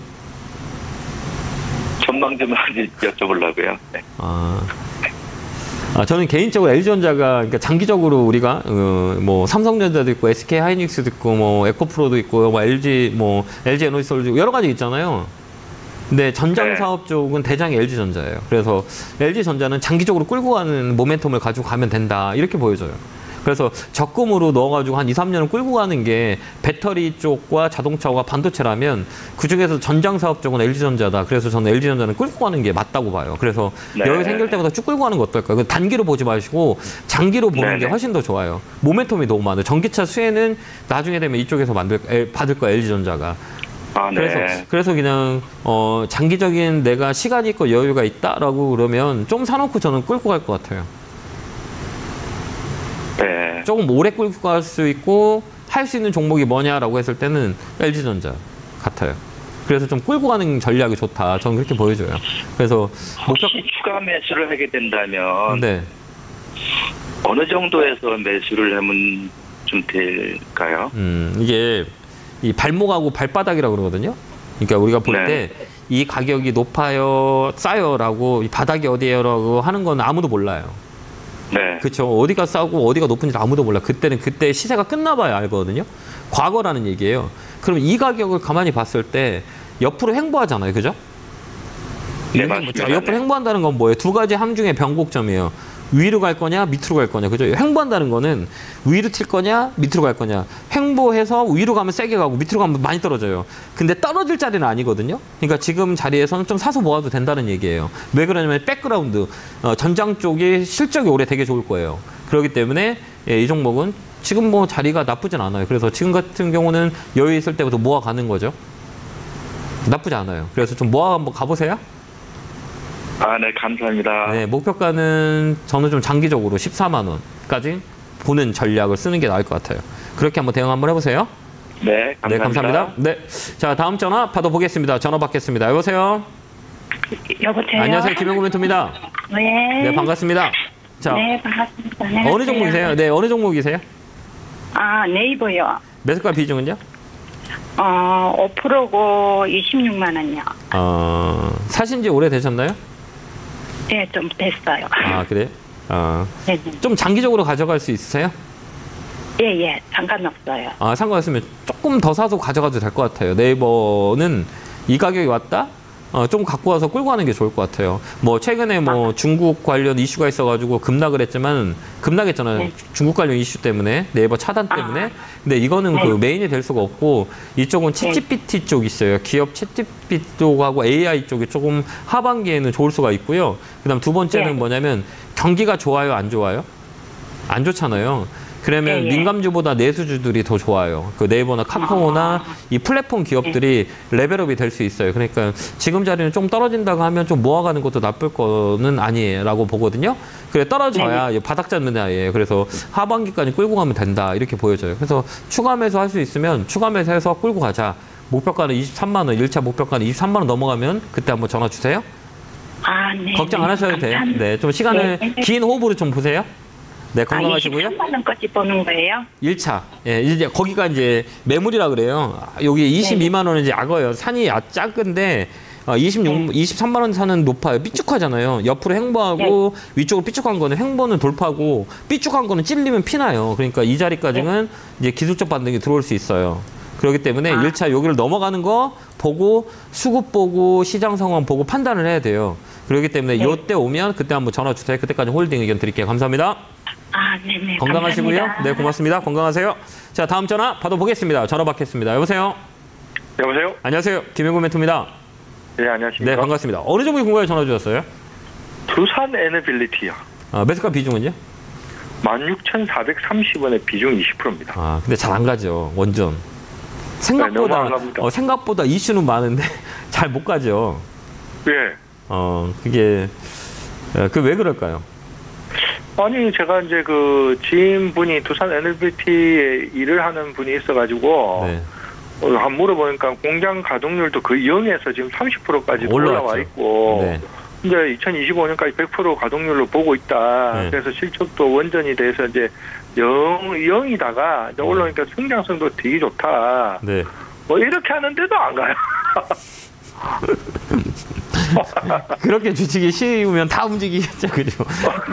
전망 좀 여쭤보려고요. 네. 아, 아, 저는 개인적으로 엘지전자가 그러니까 장기적으로 우리가 어, 뭐 삼성전자도 있고 에스케이하이닉스도 있고 뭐 에코프로도 있고 뭐 엘지 뭐 엘지에너지솔도 여러 가지 있잖아요. 근데 전장 사업 쪽은 대장이 엘지전자예요. 그래서 엘지전자는 장기적으로 끌고 가는 모멘텀을 가지고 가면 된다 이렇게 보여져요. 그래서 적금으로 넣어가지고 한 이, 삼 년을 끌고 가는 게 배터리 쪽과 자동차와 반도체라면 그중에서 전장 사업 쪽은 엘지전자다. 그래서 저는 엘지전자는 끌고 가는 게 맞다고 봐요. 그래서 네. 여유 생길 때마다 쭉 끌고 가는 거 어떨까요? 단기로 보지 마시고 장기로 보는 네네. 게 훨씬 더 좋아요. 모멘텀이 너무 많아요. 전기차 수혜는 나중에 되면 이쪽에서 만들, 에, 받을 거예요, 엘지전자가. 아, 네. 그래서 그래서 그냥 어, 장기적인 내가 시간이 있고 여유가 있다라고 그러면 좀 사놓고 저는 끌고 갈 것 같아요. 네. 조금 오래 끌고 갈 수 있고 할 수 있는 종목이 뭐냐라고 했을 때는 엘지전자 같아요. 그래서 좀 끌고 가는 전략이 좋다. 저는 그렇게 보여줘요. 그래서 목표 혹시 추가 매수를 하게 된다면 네. 어느 정도에서 매수를 하면 좀 될까요? 음, 이게 이 발목하고 발바닥이라고 그러거든요. 그러니까 우리가 볼 때 이 네. 가격이 높아요, 싸요라고 이 바닥이 어디예요라고 하는 건 아무도 몰라요. 네. 그렇죠. 어디가 싸고 어디가 높은지 아무도 몰라. 그때는 그때 시세가 끝나봐야 알거든요. 과거라는 얘기예요. 그럼 이 가격을 가만히 봤을 때 옆으로 횡보하잖아요. 그죠? 네, 맞습니다. 옆으로 횡보한다는 건 뭐예요? 두 가지 함중의 변곡점이에요. 위로 갈 거냐, 밑으로 갈 거냐. 그죠? 횡보한다는 거는 위로 튈 거냐, 밑으로 갈 거냐. 횡보해서 위로 가면 세게 가고 밑으로 가면 많이 떨어져요. 근데 떨어질 자리는 아니거든요. 그러니까 지금 자리에서는 좀 사서 모아도 된다는 얘기예요. 왜 그러냐면 백그라운드, 어, 전장 쪽이 실적이 올해 되게 좋을 거예요. 그렇기 때문에 예, 이 종목은 지금 뭐 자리가 나쁘진 않아요. 그래서 지금 같은 경우는 여유 있을 때부터 모아가는 거죠. 나쁘지 않아요. 그래서 좀 모아 한번 가보세요. 아, 네, 감사합니다. 네, 목표가는 저는 좀 장기적으로 십사만 원까지 보는 전략을 쓰는 게 나을 것 같아요. 그렇게 한번 대응 한번 해보세요. 네, 감사합니다. 네, 감사합니다. 네, 자 다음 전화 받아보겠습니다. 전화 받겠습니다. 여보세요. 여보세요. 안녕하세요, 김영구 멘토입니다. 네. 네, 반갑습니다. 자, 네, 반갑습니다. 안녕하세요. 어느 종목이세요? 네, 어느 종목이세요? 아, 네이버요. 매수가 비중은요? 어, 오 퍼센트고 이십육만 원이요. 어, 사신 지 오래되셨나요? 네, 좀 됐어요. 아, 그래요? 어, 네, 네. 좀 장기적으로 가져갈 수 있으세요? 예, 예, 상관없어요. 아, 상관없으면 조금 더 사서 가져가도 될 것 같아요. 네이버는 이 가격이 왔다? 어, 좀 갖고 와서 끌고 가는 게 좋을 것 같아요. 뭐 최근에 뭐 중국 관련 이슈가 있어가지고 급락을 했지만 급락했잖아요. 네. 중국 관련 이슈 때문에 네이버 차단 때문에. 아. 근데 이거는 네. 그 메인이 될 수가 없고 이쪽은 챗지피티 쪽 있어요. 기업 챗지피티 쪽하고 에이아이 쪽이 조금 하반기에는 좋을 수가 있고요. 그다음 두 번째는 네. 뭐냐면 경기가 좋아요, 안 좋아요? 안 좋잖아요. 그러면 예, 예. 민감주보다 내수주들이 더 좋아요. 그 네이버나 카카오나 아. 이 플랫폼 기업들이 레벨업이 될 수 있어요. 그러니까 지금 자리는 좀 떨어진다고 하면 좀 모아가는 것도 나쁠 거는 아니에요라고 보거든요. 그래 떨어져야 바닥 잡는 아이예요. 그래서 하반기까지 끌고 가면 된다 이렇게 보여져요. 그래서 추가 매수할 수 있으면 추가 매수해서 끌고 가자. 목표가는 이십삼만 원, 일 차 목표가는 이십삼만 원 넘어가면 그때 한번 전화 주세요. 아, 네. 걱정 안 하셔도 돼요. 감사합니다. 네, 좀 시간을 네, 네. 긴 호흡으로 좀 보세요. 네, 건강하시고요. 아, 이십삼만 원까지 보는 거예요? 일 차. 예, 이제 거기가 이제 매물이라 그래요. 아, 여기 이십이만 원은 이제 악어예요. 산이 아, 작은데 어, 이십육, 네. 이십삼만 원 산은 높아요. 삐쭉하잖아요. 옆으로 횡보하고 위쪽으로 삐쭉한 거는 횡보는 돌파고 삐쭉한 거는 찔리면 피나요. 그러니까 이 자리까지는 이제 기술적 반등이 들어올 수 있어요. 그렇기 때문에 아. 일 차 여기를 넘어가는 거 보고 수급 보고 시장 상황 보고 판단을 해야 돼요. 그렇기 때문에 네. 이때 오면 그때 한번 전화 주세요. 그때까지 홀딩 의견 드릴게요. 감사합니다. 아, 네네. 건강하시고요. 감사합니다. 네, 고맙습니다. 건강하세요. 자, 다음 전화 받아보겠습니다. 전화 받겠습니다. 여보세요? 여보세요? 안녕하세요. 김영구 멘토입니다. 네, 안녕하십니까? 네, 반갑습니다. 어느 종목이 궁금해 전화 주셨어요? 두산 에너빌리티요. 아, 매수가 비중은요? 만 육천사백삼십 원의 비중 이십 퍼센트입니다. 아, 근데 잘 안 가죠. 원전. 네, 생각보다, 너무 안 갑니다. 어, 생각보다 이슈는 많은데 잘 못 가죠. 예. 어, 그게 그 왜 그럴까요? 아니 제가 이제 그 지인분이 두산 엔엘비티에 일을 하는 분이 있어가지고 네. 어, 한 물어보니까 공장 가동률도 거의 영에서 지금 삼십 퍼센트까지 올라와 있고 네. 이제 이천이십오 년까지 백 퍼센트 가동률로 보고 있다. 네. 그래서 실적도 원전이 돼서 이제 영 영이다가 이제 올라오니까 성장성도 되게 좋다. 네. 뭐 이렇게 하는데도 안 가요. 그렇게 주식이 쉬우면 다 움직이겠죠, 그죠?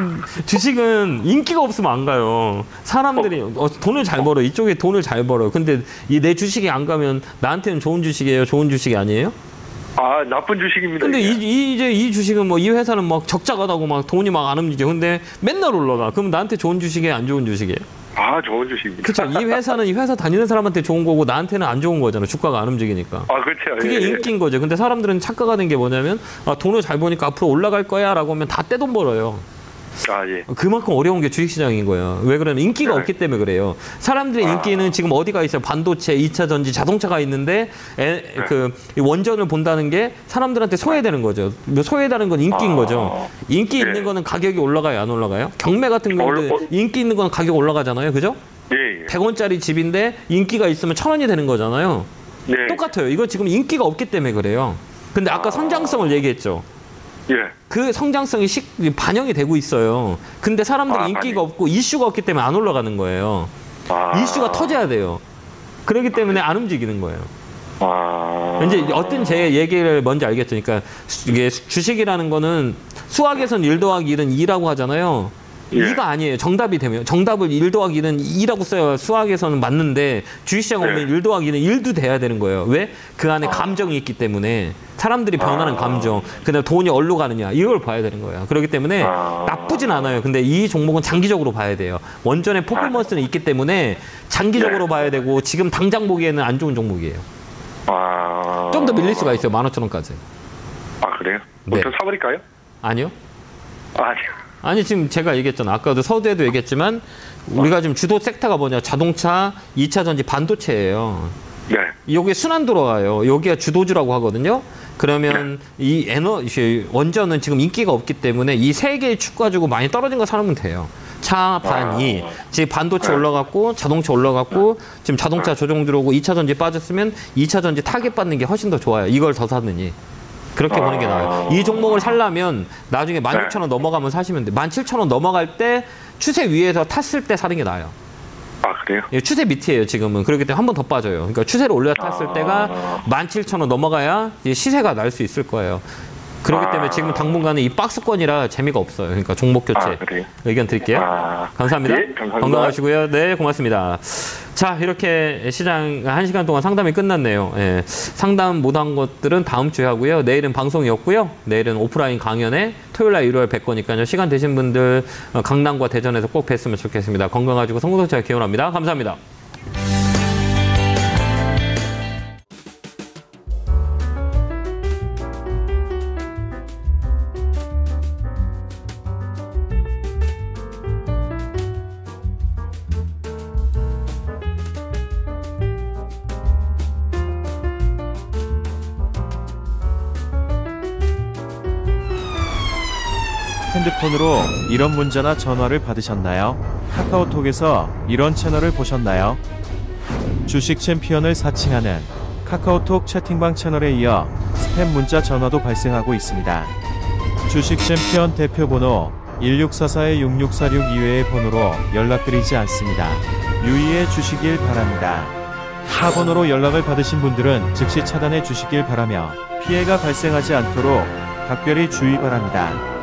주식은 인기가 없으면 안 가요. 사람들이 어, 돈을 잘 벌어. 이쪽에 돈을 잘 벌어. 근데 이 내 주식이 안 가면 나한테는 좋은 주식이에요, 좋은 주식이 아니에요? 아, 나쁜 주식입니다. 근데 이, 이게. 이, 이제 이 주식은 뭐 이 회사는 막 적자가 나고 막 돈이 막 안 움직여. 근데 맨날 올라가. 그럼 나한테 좋은 주식이에요, 안 좋은 주식이에요? 아, 좋은 주식입니다. 그렇죠. 이 회사는 이 회사 다니는 사람한테 좋은 거고 나한테는 안 좋은 거잖아. 주가가 안 움직이니까. 아, 그렇죠. 그게 예, 예. 인기인 거죠. 근데 사람들은 착각가 된 게 뭐냐면 아, 돈을 잘 버니까 앞으로 올라갈 거야 라고 하면 다 떼돈 벌어요. 아, 예. 그만큼 어려운 게 주식시장인 거예요. 왜 그러면 인기가 네. 없기 때문에 그래요. 사람들의 아. 인기는 지금 어디가 있어요? 반도체, 이 차 전지, 자동차가 있는데 에, 네. 그 원전을 본다는 게 사람들한테 소외되는 거죠. 소외되는 건 인기인 아. 거죠. 인기 네. 있는 거는 가격이 올라가요, 안 올라가요? 경매 같은 경우도 어, 어. 인기 있는 건 가격 올라가잖아요. 그죠? 예, 예. 백 원짜리 집인데 인기가 있으면 천 원이 되는 거잖아요. 네. 똑같아요. 이거 지금 인기가 없기 때문에 그래요. 근데 아까 아. 성장성을 얘기했죠. 예. 그 성장성이 식, 반영이 되고 있어요. 근데 사람들이 아, 인기가 반영. 없고 이슈가 없기 때문에 안 올라가는 거예요. 아. 이슈가 터져야 돼요. 그렇기 때문에 안 움직이는 거예요. 아. 이제 어떤 제 얘기를 뭔지 알겠죠. 그러니까 수- 이게 수- 주식이라는 거는 수학에서는 일 더하기 일은 이라고 하잖아요. 예. 이가 아니에요. 정답이 되면. 정답을 일 더하기 일은 이라고 써야 수학에서는 맞는데 주식시장 오면 네. 일 더하기 일은 일도 돼야 되는 거예요. 왜? 그 안에 아. 감정이 있기 때문에. 사람들이 변하는 아. 감정. 그다음에 돈이 어디로 가느냐. 이걸 봐야 되는 거예요. 그렇기 때문에 아. 나쁘진 않아요. 근데 이 종목은 장기적으로 봐야 돼요. 원전의 퍼포먼스는 있기 때문에 장기적으로 네. 봐야 되고 지금 당장 보기에는 안 좋은 종목이에요. 아. 좀 더 밀릴 수가 있어요. 만 오천 원까지. 아, 그래요? 네. 먼저 사버릴까요? 아니요. 아니요. 아니 지금 제가 얘기했잖아. 아까도 서두에도 얘기했지만 우리가 지금 주도 섹터가 뭐냐. 자동차, 이 차 전지, 반도체예요. 네. 여기에 순환 돌아가요. 여기가 주도주라고 하거든요. 그러면 이 에너지 원전은 지금 인기가 없기 때문에 이 세 개의 축 가지고 많이 떨어진 거 사놓으면 돼요. 차, 반, 이. 지금 반도체 올라갔고 자동차 올라갔고 지금 자동차 조정 들어오고 이 차 전지 빠졌으면 이 차 전지 타겟 받는 게 훨씬 더 좋아요. 이걸 더 사느니. 그렇게 보는 게 나아요. 이 종목을 살려면 나중에 만 육천 원 넘어가면 사시면 돼. 만 칠천 원 넘어갈 때 추세 위에서 탔을 때 사는 게 나아요. 아, 그래요? 예, 추세 밑이에요, 지금은. 그렇기 때문에 한 번 더 빠져요. 그러니까 추세를 올려탔을 아. 때가 만 칠천 원 넘어가야 이제 시세가 날 수 있을 거예요. 그렇기 때문에 지금 당분간은 이 박스권이라 재미가 없어요. 그러니까 종목 교체. 아, 그래요? 의견 드릴게요. 아. 감사합니다. 예, 감사합니다. 건강하시고요. 네, 고맙습니다. 자, 이렇게 시장 한 시간 동안 상담이 끝났네요. 예, 상담 못한 것들은 다음 주에 하고요. 내일은 방송이 없고요. 내일은 오프라인 강연에 토요일 날 일월 뵐 거니까요. 시간 되신 분들 어, 강남과 대전에서 꼭 뵀으면 좋겠습니다. 건강하시고 성공적으로 기원합니다. 감사합니다. 핸드폰으로 이런 문자나 전화를 받으셨나요? 카카오톡에서 이런 채널을 보셨나요? 주식 챔피언을 사칭하는 카카오톡 채팅방 채널에 이어 스팸 문자 전화도 발생하고 있습니다. 주식 챔피언 대표번호 일육사사 육육사육 이외의 번호로 연락드리지 않습니다. 유의해 주시길 바랍니다. 타 번호로 연락을 받으신 분들은 즉시 차단해 주시길 바라며 피해가 발생하지 않도록 각별히 주의 바랍니다.